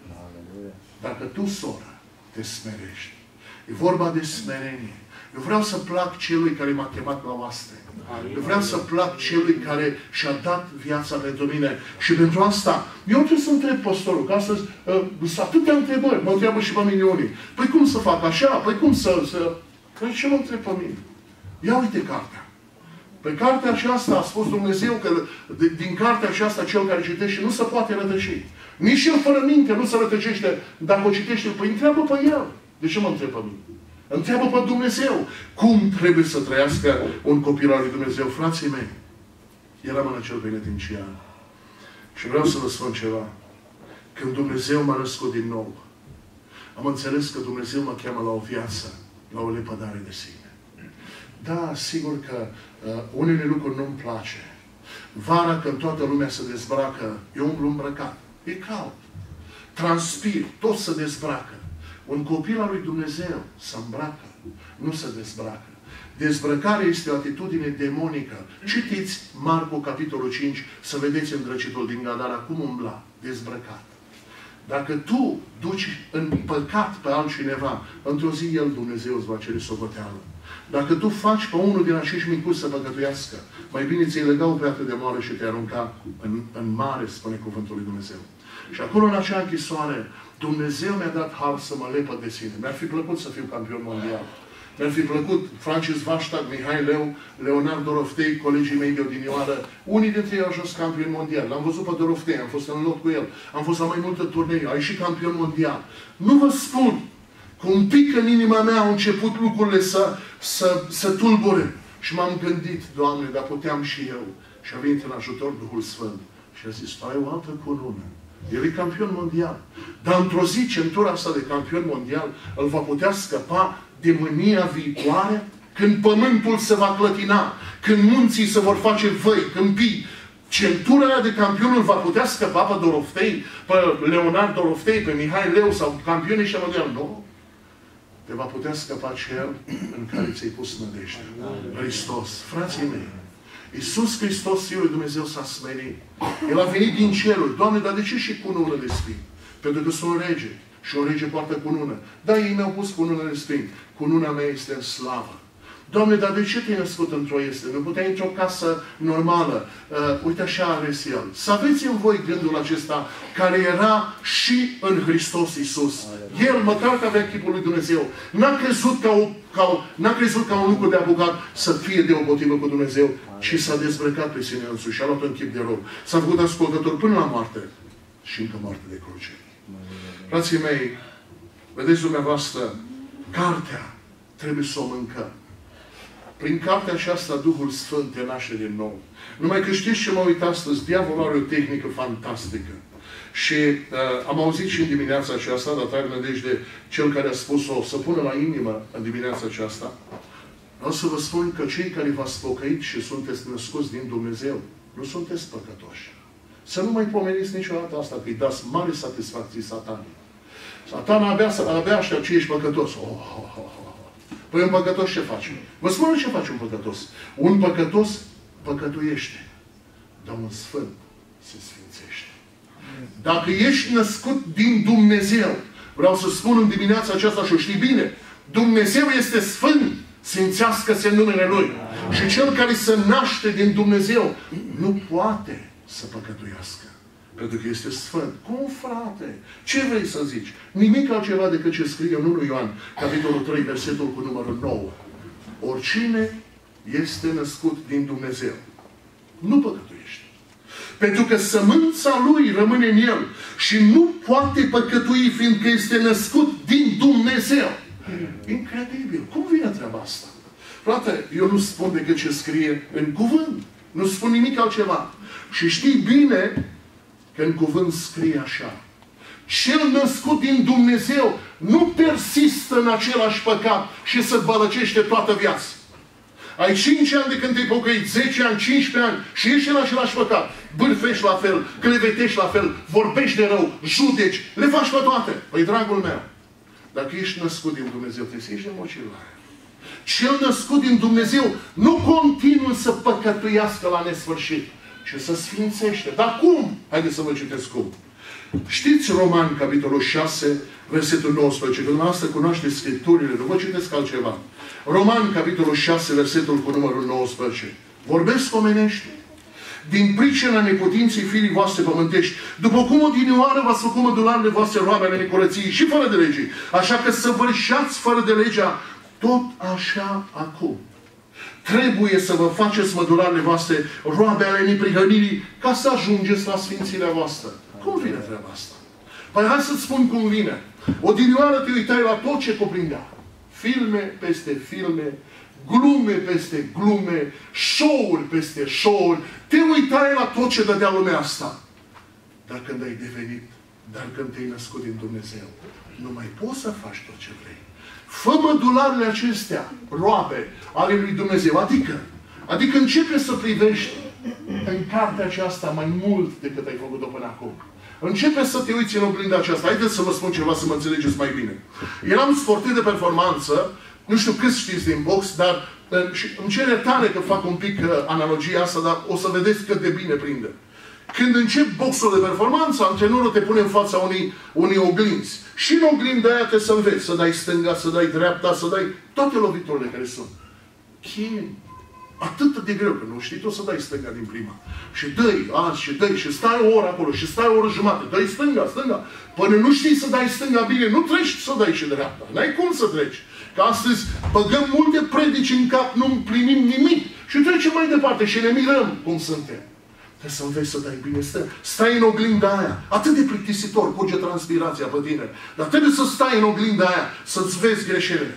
Dacă tu, soră, te smerești. E vorba de smerenie. Eu vreau să plac celui care m-a chemat la oaste. Eu vreau să plac celui care și-a dat viața pentru mine. Și pentru asta, eu trebuie să întreb pastorul, că astăzi uh, sunt atâtea întrebări. Mă întreabă și pe mine unii. Păi cum să fac așa? Păi cum să... să... Păi ce mă întreb pe mine? Ia uite cartea. Pe cartea aceasta a spus Dumnezeu că de, din cartea aceasta cel care citește nu se poate rătăci. Nici el fără minte nu se rătăcește. Dacă o citește, păi întreabă pe el. De ce mă întreb pe mine? Întreabă pe Dumnezeu. Cum trebuie să trăiască un copil al lui Dumnezeu? Frații mei, eram în acel penitenciar. Și vreau să vă spun ceva. Când Dumnezeu m-a născut din nou, am înțeles că Dumnezeu mă cheamă la o viață, la o lepădare de sine. Da, sigur că uh, unele lucruri nu-mi place. Vara, când toată lumea se dezbracă, eu umblu îmbrăcat. E cald. Transpir, tot se dezbracă. Un copil al lui Dumnezeu se îmbracă, nu se dezbracă. Dezbrăcarea este o atitudine demonică. Citiți Marcu, capitolul cinci, să vedeți îndrăcitul din Gadara cum umbla, dezbrăcat. Dacă tu duci în păcat pe altcineva, într-o zi El, Dumnezeu, îți va cere socoteală. Dacă tu faci pe unul din acești micuți să păcătuiască, mai bine ți-ai lega o piatră de moară și te arunca în, în mare, spune cuvântul lui Dumnezeu. Și acolo, în acea închisoare, Dumnezeu mi-a dat har să mă lepăd de sine. Mi-ar fi plăcut să fiu campion mondial. Mi-ar fi plăcut Francis Vaștag, Mihai Leu, Leonard Doroftei, colegii mei de odinioară. Unii dintre ei au ajuns campion mondial. L-am văzut pe Doroftei, am fost în lot cu el. Am fost la mai multe turnee, a ieșit campion mondial. Nu vă spun că un pic în inima mea au început lucrurile să, să, să tulbure. Și m-am gândit, Doamne, dar puteam și eu. Și a venit în ajutor Duhul Sfânt. Și Și a zis, ai o altă cunună. El e campion mondial. Dar într-o zi, centura asta de campion mondial îl va putea scăpa de mânia viitoare, când pământul se va clătina, când munții se vor face văi, câmpii. Centura aia de campion îl va putea scăpa pe Doroftei, pe Leonard Doroftei, pe Mihai Leu sau campionii și mondial. Nu. Te va putea scăpa cel în care ți-ai pus nădejdea. Hristos. Frații mei, Iisus Hristos, Fiul lui Dumnezeu, s-a smerit. El a venit din ceruri. Doamne, dar de ce și cunună de spin? Pentru că sunt rege. Și un rege poartă cunună. Da, ei mi-au pus cunună de spin. Cununa mea este în slavă. Doamne, dar de ce te-ai născut într-o este? Nu puteai într-o casă normală. Uh, uite așa are el. Să aveți în voi gândul acesta care era și în Hristos Iisus. El, măcar că avea chipul lui Dumnezeu, n-a crezut ca, o, ca, n-a crezut ca un lucru de apucat să fie deopotrivă cu Dumnezeu, ci s-a dezbrăcat pe sine însuși și a luat un chip de rob. S-a făcut ascultător până la moarte și încă moarte de cruce. Frații mei, vedeți dumneavoastră, cartea trebuie să o mâncăm. Prin cartea aceasta, Duhul Sfânt te naște din nou. Numai că știți ce mă uit astăzi? Diavolul are o tehnică fantastică. Și uh, am auzit și în dimineața aceasta, dar tare nădejde cel care a spus-o, să pună la inimă în dimineața aceasta. Vreau să vă spun că cei care v-ați pocăit și sunteți născuți din Dumnezeu, nu sunteți păcătoși. Să nu mai pomeniți niciodată asta, că îi dați mare satisfacție satanii. Satana abia, abia așa ce ești păcătos. Oh, oh, oh. Păi un păcătos ce face? Vă spun ce face un păcătos. Un păcătos păcătuiește. Dar un sfânt se sfințește. Dacă ești născut din Dumnezeu, vreau să spun în dimineața aceasta și o știi bine, Dumnezeu este sfânt, sfințească-se în numele Lui. Și cel care se naște din Dumnezeu nu poate să păcătuiască. Pentru că este sfânt. Cum, frate? Ce vrei să zici? Nimic altceva decât ce scrie în întâi Ioan, capitolul trei, versetul cu numărul nouă. Oricine este născut din Dumnezeu nu păcătuiește. Pentru că sămânța lui rămâne în el și nu poate păcătui, fiindcă este născut din Dumnezeu. Incredibil. Cum vine treaba asta? Frate, eu nu spun decât ce scrie în cuvânt. Nu spun nimic altceva. Și știi bine că în cuvânt scrie așa. Cel născut din Dumnezeu nu persistă în același păcat și se bălăcește toată viața. Ai cinci ani de când te-ai pocăit, zece ani, cincisprezece ani și ești în același păcat. Bârfești la fel, clevetești la fel, vorbești de rău, judeci, le faci pe toate. Păi, dragul meu, dacă ești născut din Dumnezeu, trebuie să ieși de mocilare. Cel născut din Dumnezeu nu continuă să păcătuiască la nesfârșit, ci să sfințește. Dar cum? Haideți să vă citesc cum. Știți Romani, capitolul șase, versetul nouăsprezece. Când dumneavoastră cunoașteți Scripturile, nu vă citesc altceva. Romani, capitolul șase, versetul cu numărul nouăsprezece. Vorbesc omenește. Din pricina neputinței firii voastre pământești, după cum odinioară v-ați făcut mădularele voastre roabe ale necurăției și fără de lege, așa că săvârșeați fără de legea, tot așa acum. Trebuie să vă faceți mădularele voastre roabe ale neprihănirii ca să ajungeți la sfințirea voastră. Cum vine treaba asta? Păi hai să-ți spun cum vine. Odinioară te uitai la tot ce cuprindea. Filme peste filme, glume peste glume, show-uri peste show-uri. Te uitai la tot ce dădea lumea asta. Dar când ai devenit, dar când te-ai născut din Dumnezeu, nu mai poți să faci tot ce vrei. Fă mădularele acestea, roabe, ale lui Dumnezeu. Adică, adică începe să privești în cartea aceasta mai mult decât ai făcut-o până acum. Începe să te uiți în oglinda aceasta. Haideți să vă spun ceva să mă înțelegeți mai bine. Eram sportiv de performanță, nu știu câți știți din box, dar și îmi cere tare că fac un pic uh, analogia asta, dar o să vedeți cât de bine prinde. Când încep boxul de performanță, antrenorul te pune în fața unei, unei oglinzi. Și în oglinda aia te să înveți să dai stânga, să dai dreapta, să dai toate loviturile care sunt. Chin. Atât de greu, că nu știi tu să dai stânga din prima. Și dai, azi, și dai, și stai o oră acolo, și stai o oră jumătate. Dai stânga, stânga. Până nu știi să dai stânga bine, nu treci să dai și dreapta. N-ai cum să treci. Că astăzi băgăm multe predici în cap, nu împlinim nimic. Și trecem mai departe și ne mirăm cum suntem. Trebuie să înveți să dai bine stânga. Stai în oglinda aia. Atât de plictisitor, curge transpirația pe tine. Dar trebuie să stai în oglinda aia, să-ți vezi greșelile.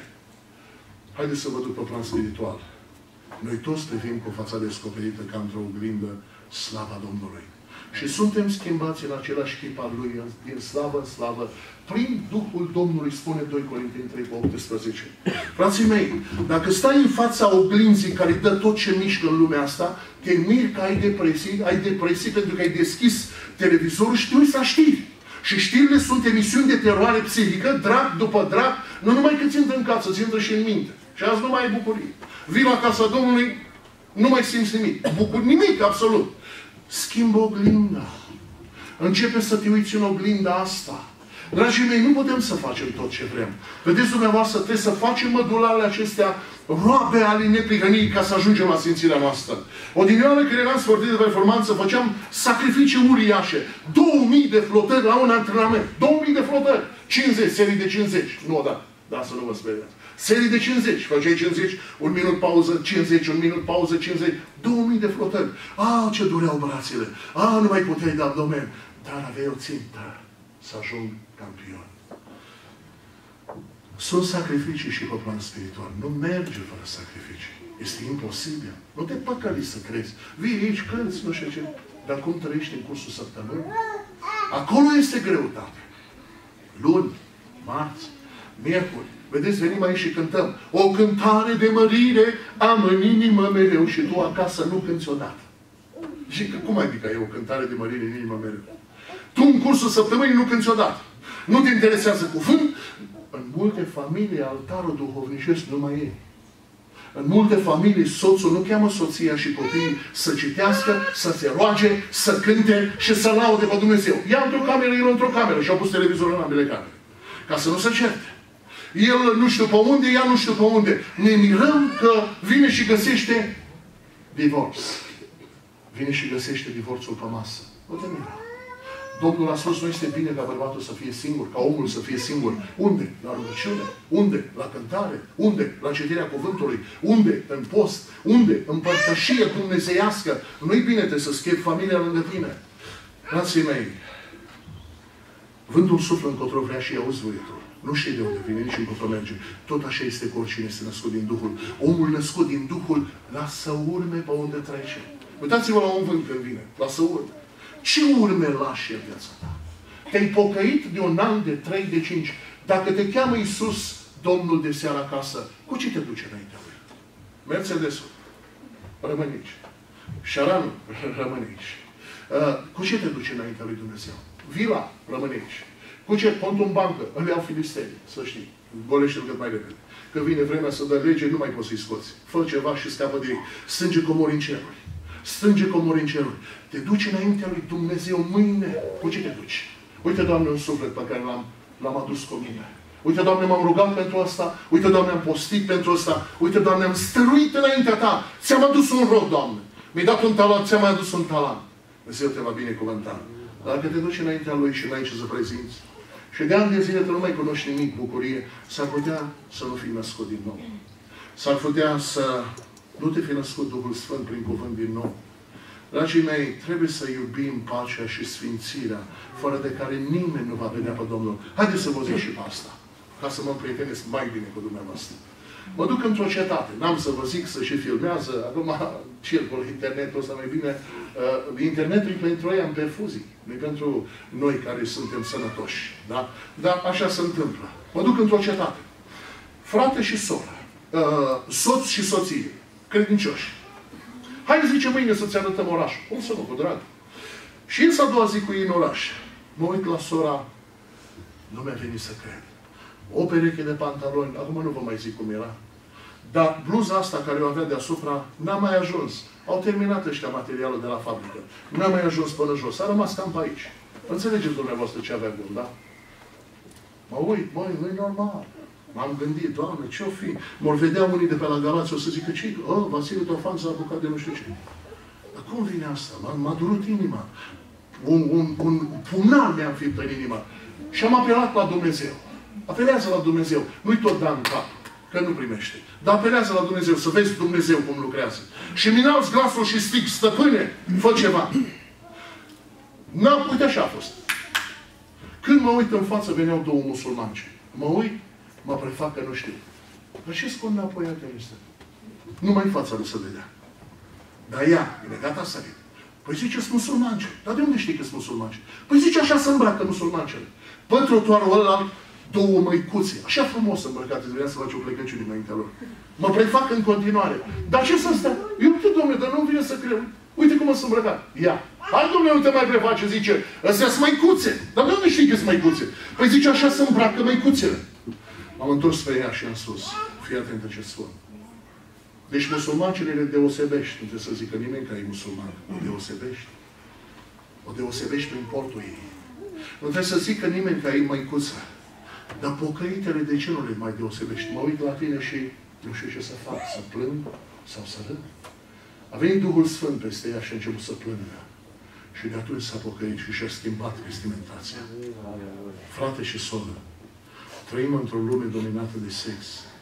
Haideți să vă duc pe plan spiritual. Noi toți privim cu fața descoperită ca într-o oglindă slava Domnului. Și suntem schimbați în același chip al Lui, din slavă în slavă, prin Duhul Domnului, spune doi Corinteni trei cu optsprezece. Frații mei, dacă stai în fața oglinzii care dă tot ce mișcă în lumea asta, te miri că ai depresii, ai depresii pentru că ai deschis televizorul și te uiți la știri. Și știrile sunt emisiuni de teroare psihică, drag după drag, nu numai că ți intră în casă, ți intră și în minte. Și azi nu mai ai bucurie. Vii la casa Domnului, nu mai simți nimic. Bucur nimic, absolut. Schimbă oglinda. Începe să te uiți în oglinda asta. Dragii mei, nu putem să facem tot ce vrem. Vedeți dumneavoastră, trebuie să facem mădularele acestea roabe ale neprihănirii ca să ajungem la simțirea noastră. Odinioară, când eram sportiv de performanță, făceam sacrificii uriașe. două mii de flotări la un antrenament. două mii de flotări. cincizeci, serii de cincizeci. Nu odată. Da, să nu vă speriați. Serii de cincizeci. Făceai cincizeci, un minut pauză, cincizeci, un minut pauză, cincizeci. două mii de flotări. Ah, ce dureau brațele. Ah, nu mai puteai de abdomen. Dar aveai o țintă. Să ajung campion. Sunt sacrificii și pe plan spiritual. Nu merge fără sacrificii. Este imposibil. Nu te păcăli să crezi. Vii aici, cânți, nu știu ce. Dar cum trăiești în cursul săptămânii? Acolo este greutate. Luni, marți, miercuri. Vedeți, venim aici și cântăm. O cântare de mărire am în inimă mereu și tu acasă nu cânti odată. Și cum adică e o cântare de mărire în inimă mereu? Tu în cursul săptămânii nu cânti odată. Nu te interesează cuvânt. În multe familii, altarul duhovnicesc nu mai e. În multe familii, soțul nu cheamă soția și copiii să citească, să se roage, să cânte și să laude pe Dumnezeu. Ea într-o cameră, el într-o cameră și au pus televizorul în ambele camere. Ca să nu se certe. El nu știu pe unde, ea nu știu pe unde. Ne mirăm că vine și găsește divorț. Vine și găsește divorțul pe masă. Nu te mira. Domnul a spus, nu este bine ca bărbatul să fie singur, ca omul să fie singur. Unde? La rugăciune. Unde? La cântare. Unde? La citirea cuvântului. Unde? În post. Unde? În părtășie dumnezeiască. Nu-i bine, trebuie să schimbi familia lângă tine. Frații mei, vântul suflă încotro vrea și auzi vuietul. Nu știi de unde vine, nici încotro merge. Tot așa este cu oricine este născut din Duhul. Omul născut din Duhul lasă urme pe unde trece. Uitați-vă la un vânt când vine. Lasă urme. Ce urme lași în viața ta? Te-ai pocăit de un an, de trei, de cinci. Dacă te cheamă Iisus, Domnul de seară acasă, cu ce te duce înaintea Lui? Mercedesul. Rămâne aici. Șaranul. Rămâne aici. Uh, cu ce te duce înaintea Lui Dumnezeu? Vila. Rămâne aici. Cu ce? Contul în bancă. Îl iau filistenii. Să știi. Golește-l cât mai repede. Că vine vremea să dă lege, nu mai poți să-i scoți. Fă ceva și scapă de ei. Strânge comori în ceruri. Strânge comori în ceruri. Te duci înaintea lui Dumnezeu mâine. Cu ce te duci? Uite, Doamne, un suflet pe care l-am, l-am adus cu mine. Uite, Doamne, m-am rugat pentru asta. Uite, Doamne, am postit pentru asta. Uite, Doamne, am stăruit înaintea Ta. Ți-am adus un rod, Doamne. Mi-ai dat un talent, ți-am mai adus un talent. Dumnezeu te va binecuvânta. Dacă te duci înaintea Lui și n-ai ce să prezinți, și de ani de zile tu nu mai cunoști nimic, bucurie, s-ar putea să nu fii născut din nou. S-ar putea să nu te fi născut Duhul Sfânt prin cuvânt din nou. Dragii mei, trebuie să iubim pacea și sfințirea, fără de care nimeni nu va vedea pe Domnul. Haideți să vă zic și pe asta, ca să mă împrietenesc mai bine cu dumneavoastră. Mă duc într-o cetate, n-am să vă zic să și filmează, acum circul internetul ăsta mai bine. Uh, internetul e pentru ei în perfuzii, nu e pentru noi care suntem sănătoși. Da? Dar așa se întâmplă. Mă duc într-o cetate. Frate și soră, uh, soț și soție, credincioși. Hai, zice, mâine să-ți arătăm orașul. Cum să nu, cu drag. Și ies a doua zi cu ei în oraș. Mă uit la sora, nu mi-a venit să cred. O pereche de pantaloni, acum nu vă mai zic cum era. Dar bluza asta care o avea deasupra n-a mai ajuns. Au terminat ăștia materialul de la fabrică. N-a mai ajuns până jos. A rămas cam pe aici. Înțelegeți dumneavoastră ce avea gând, da? Mă uit, măi, nu-i normal. M-am gândit, Doamne, ce-o fi? M-or vedea unii de pe la Galați, o să zică, ce? Oh, Vasile Tofan s-a apucat de nu știu ce. Dar cum vine asta? M-a durut inima. Un, un, un pumnal mi-a înfipt în inima. Și am apelat la Dumnezeu. Apelează la Dumnezeu. Nu-i tot da în cap, că nu primește. Dar apelează la Dumnezeu, să vezi Dumnezeu cum lucrează. Și mi-nalți glasul și strig, stăpâne, fă ceva. N-am, uite așa a fost. Când mă uit în față, veneau două musulmani. Mă uit, mă prefac că nu știu. Dar ce scot înapoi atea este? Numai fața nu se vedea. Dar ea, e gata să vin. Păi zice-s musulmance. Dar de unde știi că sunt musulmance? Păi zice, așa se îmbracă musulmancele. Pe trotuarul ăla, două măicuțe. Așa frumos îmbrăcate, venea să face o plecăciune înaintea lor. Mă prefac în continuare. Dar ce să stea? Eu știu, domnule, dar nu vine să cred. Uite cum sunt îmbrăcat. Ia. Hai, domnule, nu te mai preface, zice. Astea sunt măicuțe. Dar de unde știi că sunt măicuțe? Păi zice, așa se îmbracă măicuțele. M-am întors pe ea și am spus, fii atentă ce spun. Deci musulmancele le deosebești. Nu trebuie să zică nimeni că e musulman. O deosebești. O deosebești prin portul ei. Nu trebuie să zică nimeni că e măicuță. Dar pocăitele, de ce nu le mai deosebești? Mă uit la tine și nu știu ce să fac. Să plâng sau să râd? A venit Duhul Sfânt peste ea și a început să plângă. Și de atunci s-a pocăit și și-a schimbat vestimentația. Frate și soră, trăim într-o lume dominată de sex.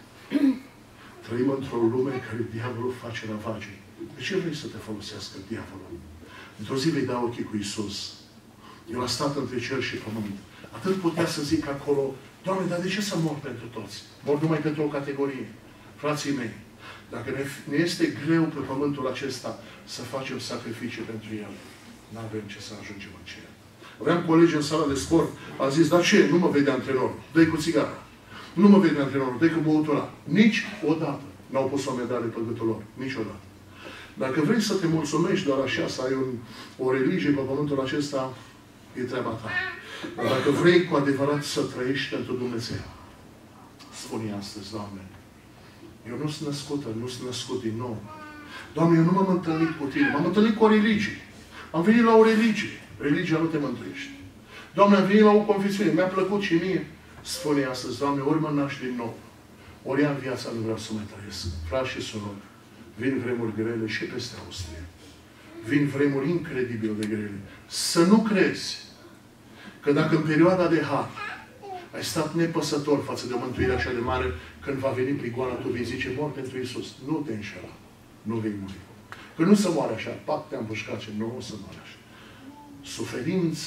Trăim într-o lume în care diavolul face ravagii. De ce vrei să te folosească diavolul? Într-o zi vei da ochii cu Iisus. El a stat între cer și pământ. Atât putea să zic acolo, Doamne, dar de ce să mor pentru toți? Mor numai pentru o categorie. Frații mei, dacă ne, ne este greu pe pământul acesta să facem sacrificii pentru El, nu avem ce să ajungem în cer. Aveam colegi în sala de sport, a zis, dar ce? Nu mă vede antrenorul. Dă-i cu țigara. Nu mă vede antrenorul. Dă-i cu băutura. Nici odată n-au pus o medalie pe gâtul lor. Niciodată. Dacă vrei să te mulțumești doar așa, să ai un, o religie pe pământul acesta, e treaba ta. Dar dacă vrei cu adevărat să trăiești pentru Dumnezeu, spune astăzi, Doamne, eu nu sunt născută, nu sunt născut din nou. Doamne, eu nu m-am întâlnit cu Tine, m-am întâlnit cu o religie. Am venit la o religie. Religia nu te mântuiește. Doamne, am venit la o confesiune, mi-a plăcut și mie. Spune astăzi, Doamne, ori mă naști din nou, ori în viața nu vreau să mai trăiesc. Frați și surori, vin vremuri grele și peste Austria. Vin vremuri incredibil de grele. Să nu crezi că dacă în perioada de har ai stat nepăsător față de o mântuire așa de mare, când va veni prigoana, tu vei zice, mor pentru Iisus. Nu te înșela. Nu vei muri. Că nu se moare așa. Pac, te-am pușcat și nu o să moare așa. Suferință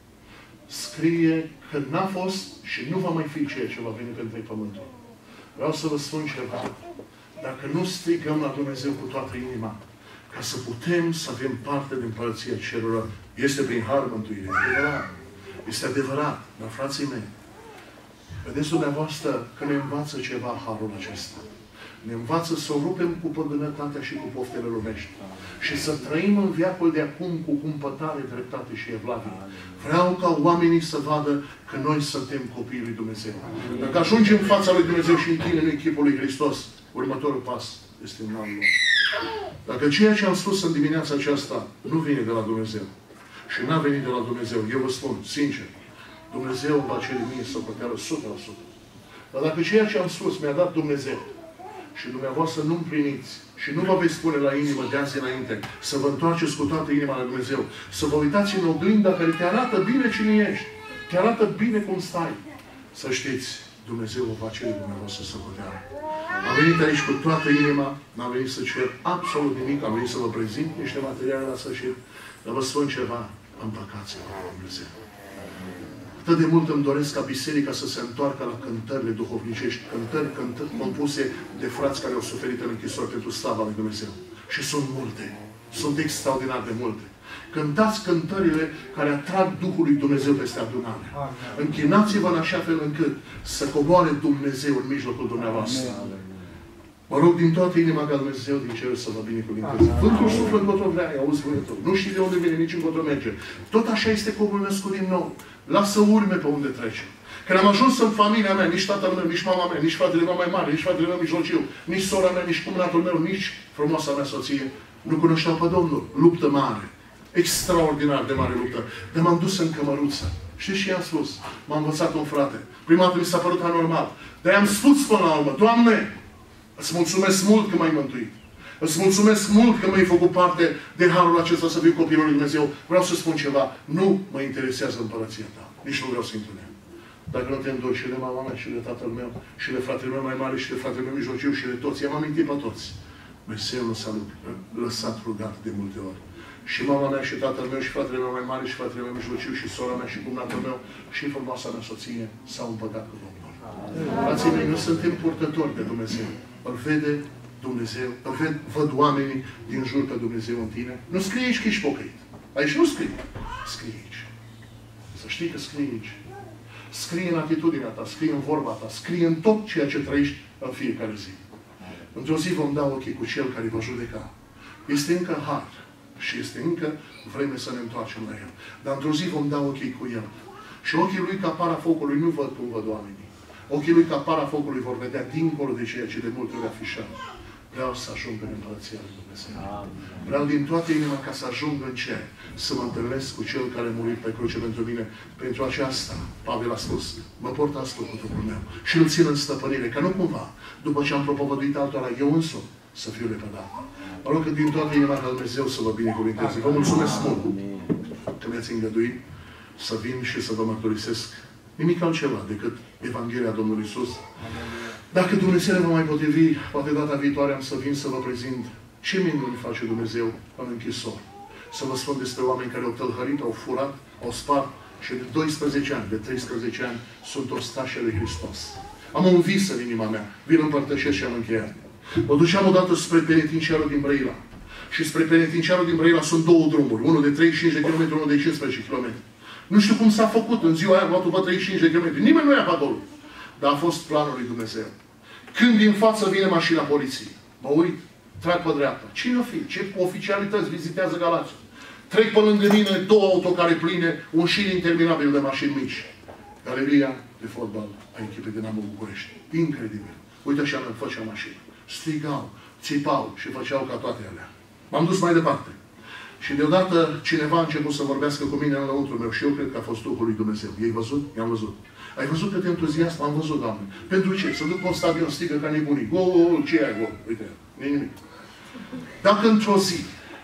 scrie că n-a fost și nu va mai fi ceea ce va veni pentru pământul. Vreau să vă spun ceva. Dacă nu strigăm la Dumnezeu cu toată inima, ca să putem să avem parte din Împărăția Cerurilor, este prin har mântuire. Adevărat. Este adevărat. Dar, frații mei, vedeți dumneavoastră că ne învață ceva harul acesta. Ne învață să o rupem cu păgânătatea și cu poftele lumești. Și să trăim în veacul de acum cu cumpătare, dreptate și evlavie. Vreau ca oamenii să vadă că noi suntem copiii lui Dumnezeu. Dacă ajungem în fața lui Dumnezeu și în tine, în chipul lui Hristos, următorul pas este în al lor. Dacă ceea ce am spus în dimineața aceasta nu vine de la Dumnezeu și n-a venit de la Dumnezeu, eu vă spun, sincer, Dumnezeu va cere mie socoteală o sută la sută. Dar dacă ceea ce am spus mi-a dat Dumnezeu și dumneavoastră nu împliniți și nu vă veți spune la inimă de azi înainte să vă întoarceți cu toată inima la Dumnezeu, să vă uitați în oglinda care te arată bine cine ești, te arată bine cum stai, să știți, Dumnezeu vă va cere dumneavoastră socoteală. Am venit aici cu toată inima, n-am venit să cer absolut nimic, am venit să vă prezint niște materiale la sfârșit, dar vă spun ceva, împăcați-vă cu Dumnezeu. Atât de mult îmi doresc ca biserica să se întoarcă la cântările duhovnicești, cântări, cântări compuse de frați care au suferit în închisori pentru slava lui Dumnezeu. Și sunt multe. Sunt extraordinar de multe. Cântați cântările care atrag Duhul lui Dumnezeu peste adunare. Închinați-vă în așa fel încât să coboare Dumnezeu în mijlocul dumneavoastră. Mă rog din toată inima ca Dumnezeu din cer să vă binecuvinteze. Vântul suflă încotro vrea, auzi vântul. Nu știi de unde vine, nici încotro merge. Tot așa este copilul născut din nou. Lasă urme pe unde trece. Când am ajuns în familia mea, nici tatăl meu, nici mama mea, nici fratele meu mai mare, nici fratele meu mijlociu, nici sora mea, nici cumnatul meu, nici frumoasa mea soție, nu cunoșteau pe Domnul. Luptă mare. Extraordinar de mare luptă. Dar m-am dus în cămăruță. Știți ce i-am spus? M-a învățat un frate. Prima dată mi s-a părut anormal. Dar i-am spus până la urmă, Doamne, îți mulțumesc mult că m-ai mântuit. Îți mulțumesc mult că m-ai făcut parte de harul acesta să fiu copilul lui Dumnezeu. Vreau să spun ceva. Nu mă interesează împărăția ta. Nici nu vreau să intru în ea. Dacă nu te îndoi și de mama mea, și de tatăl meu, și de fratele meu mai mare, și de fratele meu mijlociu, și de toți. I-am amintit pe toți. Dumnezeu nu s-a lăsat rugat de multe ori. Și mama mea, și tatăl meu, și fratele meu mai mare, și fratele meu mijlociu, și sora mea, și cumnatul meu, și frumoasa mea soție s-au împăcat cu Domnul. Frații mei, nu suntem purtători de Dumnezeu. Îl vede Dumnezeu, văd, văd oamenii din jur pe Dumnezeu în tine. Nu scrie aici că ești pocăit. Aici nu scrie. Scrie aici. Să știi că scrie aici. Scrie în atitudinea ta, scrie în vorba ta, scrie în tot ceea ce trăiești în fiecare zi. Într-o zi vom da ochii cu Cel care va judeca. Este încă har și este încă vreme să ne întoarcem la El. Dar într-o zi vom da ochii cu El. Și ochii Lui ca para focului nu văd cum văd oamenii. Ochii Lui ca para focului vor vedea dincolo de ceea ce de multe ori afișăm. Vreau să ajung în Împărăția Lui Dumnezeu. Vreau din toată inima ca să ajung în cer, să mă întâlnesc cu Cel care a murit pe cruce pentru mine. Pentru aceasta, Pavel a spus, mă port astfel cu trupul meu și îl țin în stăpânire, că nu cumva, după ce am propovăduit altora, eu însumi să fiu lepădat. Mă rog că din toată inima ca Dumnezeu să vă binecuvinteze. Vă mulțumesc mult că mi-ați îngăduit să vin și să vă mărturisesc nimic altceva decât Evanghelia Domnului Iisus. Dacă Dumnezeu ne va mai potrivi, poate data viitoare am să vin să vă prezint ce minuni face Dumnezeu în închisor. Să vă spun despre oameni care au tălhărit, au furat, au spart și de doisprezece ani, de treisprezece ani sunt ostașii lui Hristos. Am un vis în inima mea. Vin împărtășesc și am încheiat. Mă duceam odată spre penitenciarul din Brăila. Și spre penitenciarul din Brăila sunt două drumuri. Unul de treizeci și cinci de kilometri, unul de cincisprezece kilometri. Nu știu cum s-a făcut în ziua aia, am luat după treizeci și cinci de kilometri. Nimeni nu ia pe acolo. Dar a fost planul lui Dumnezeu. Când din față vine mașina poliției, mă uit, trag pe dreapta. Cine o fi? Ce oficialități vizitează Galați? Trec pe lângă mine două autocare pline, un șir interminabil de mașini mici. Galeria de fotbal a echipei Dinamo București. Incredibil. Uite așa îmi făcea mașină. Strigau, țipau și făceau ca toate alea. M-am dus mai departe. Și deodată cineva a început să vorbească cu mine înăuntru meu și eu cred că a fost Duhul lui Dumnezeu. I-ai văzut? I-am văzut. Ai văzut cât entuziasm? Am văzut, Doamne. Pentru ce? Să duc pe un stadion, strigă ca nebunii. Gol! Ce ai gol? Uite, nu e nimic. Dacă într-o zi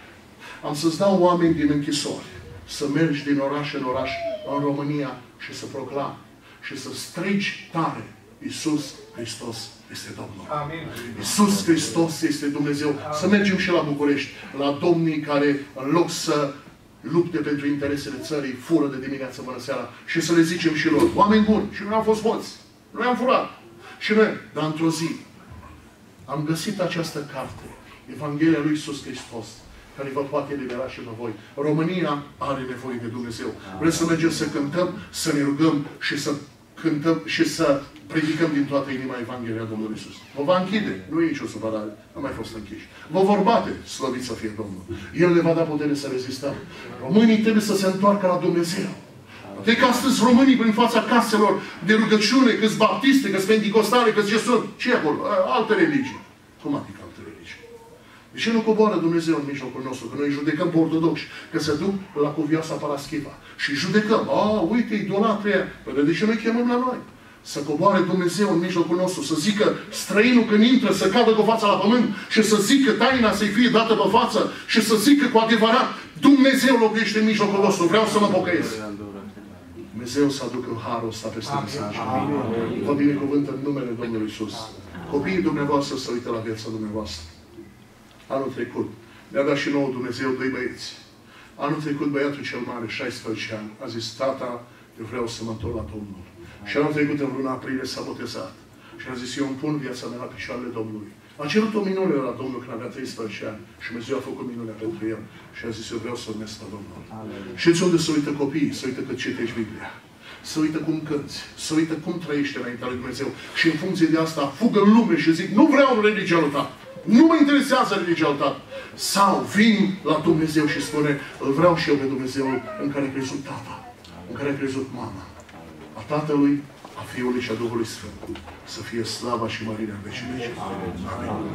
am să-ți dau oameni din închisori să mergi din oraș în oraș în România și să proclami și să strigi tare: Iisus Hristos este Domnul. Amin. Iisus Hristos este Dumnezeu. Amin. Să mergem și la București, la domnii care, în loc să lupte pentru interesele țării, fură de dimineață până seara și să le zicem și lor: oameni buni, și noi am fost hoți, noi am furat. Și noi, dar într-o zi, am găsit această carte, Evanghelia lui Iisus Hristos, care vă poate elibera și pe voi. România are nevoie de Dumnezeu. Vrem să mergem să cântăm, să ne rugăm și să cântăm și să predicăm din toată inima Evanghelia Domnului Iisus. Vă va închide, nu e nicio supărare, am mai fost închiși. Vă vor bate, slăvit să fie Domnul. El ne va da putere să rezistăm. Românii trebuie să se întoarcă la Dumnezeu. De că astăzi românii prin fața caselor de rugăciune, că-s baptiste, că-s penticostale, că-s ce sunt, ce e acolo? Alte religii. Cum adică alte religii? De ce nu coboară Dumnezeu în mijlocul nostru? Că noi judecăm pe ortodoxi, că se duc la cuvioasa Paraschiva și judecăm. A, uite, idolatria. Păi de ce noi chemăm la noi? Să coboare Dumnezeu în mijlocul nostru, să zică străinul când intră să cadă cu fața la pământ și să zică taina să-i fie dată pe față și să zică cu adevărat: Dumnezeu locuiește în mijlocul vostru, vreau să mă pocăiesc. Dumnezeu să aducă harul ăsta peste mesaj. Vă binecuvânt în numele Domnului Iisus. Copiii dumneavoastră să uită la viața dumneavoastră. Anul trecut ne-a dat și nouă Dumnezeu doi băieți. Anul trecut băiatul cel mare, șaisprezece ani, a zis: tata, eu vreau să mă întorc la Domnul. Și anul trecut, în luna aprilie, s-a botezat. Și a zis: eu îmi pun viața mea la picioarele Domnului. A cerut o minune la Domnul când avea treisprezece ani. Și Dumnezeu a făcut minunea pentru el. Și a zis: eu vreau să urmez pe Domnul. Aleluia. Și unde să uită copiii, să uită că citești Biblia. Să uită cum cânți, să uită cum trăiești înaintea lui Dumnezeu. Și în funcție de asta fugă în lume și zic: nu vreau religia lui tată. Nu mă interesează religia lui tată. Sau vin la Dumnezeu și spune: îl vreau și eu pe Dumnezeu în care a crezut tata, în care a crezut mama. A Tatălui, a Fiului și a Duhului Sfânt. Să fie slava și mărirea în vecii vecii. Amin.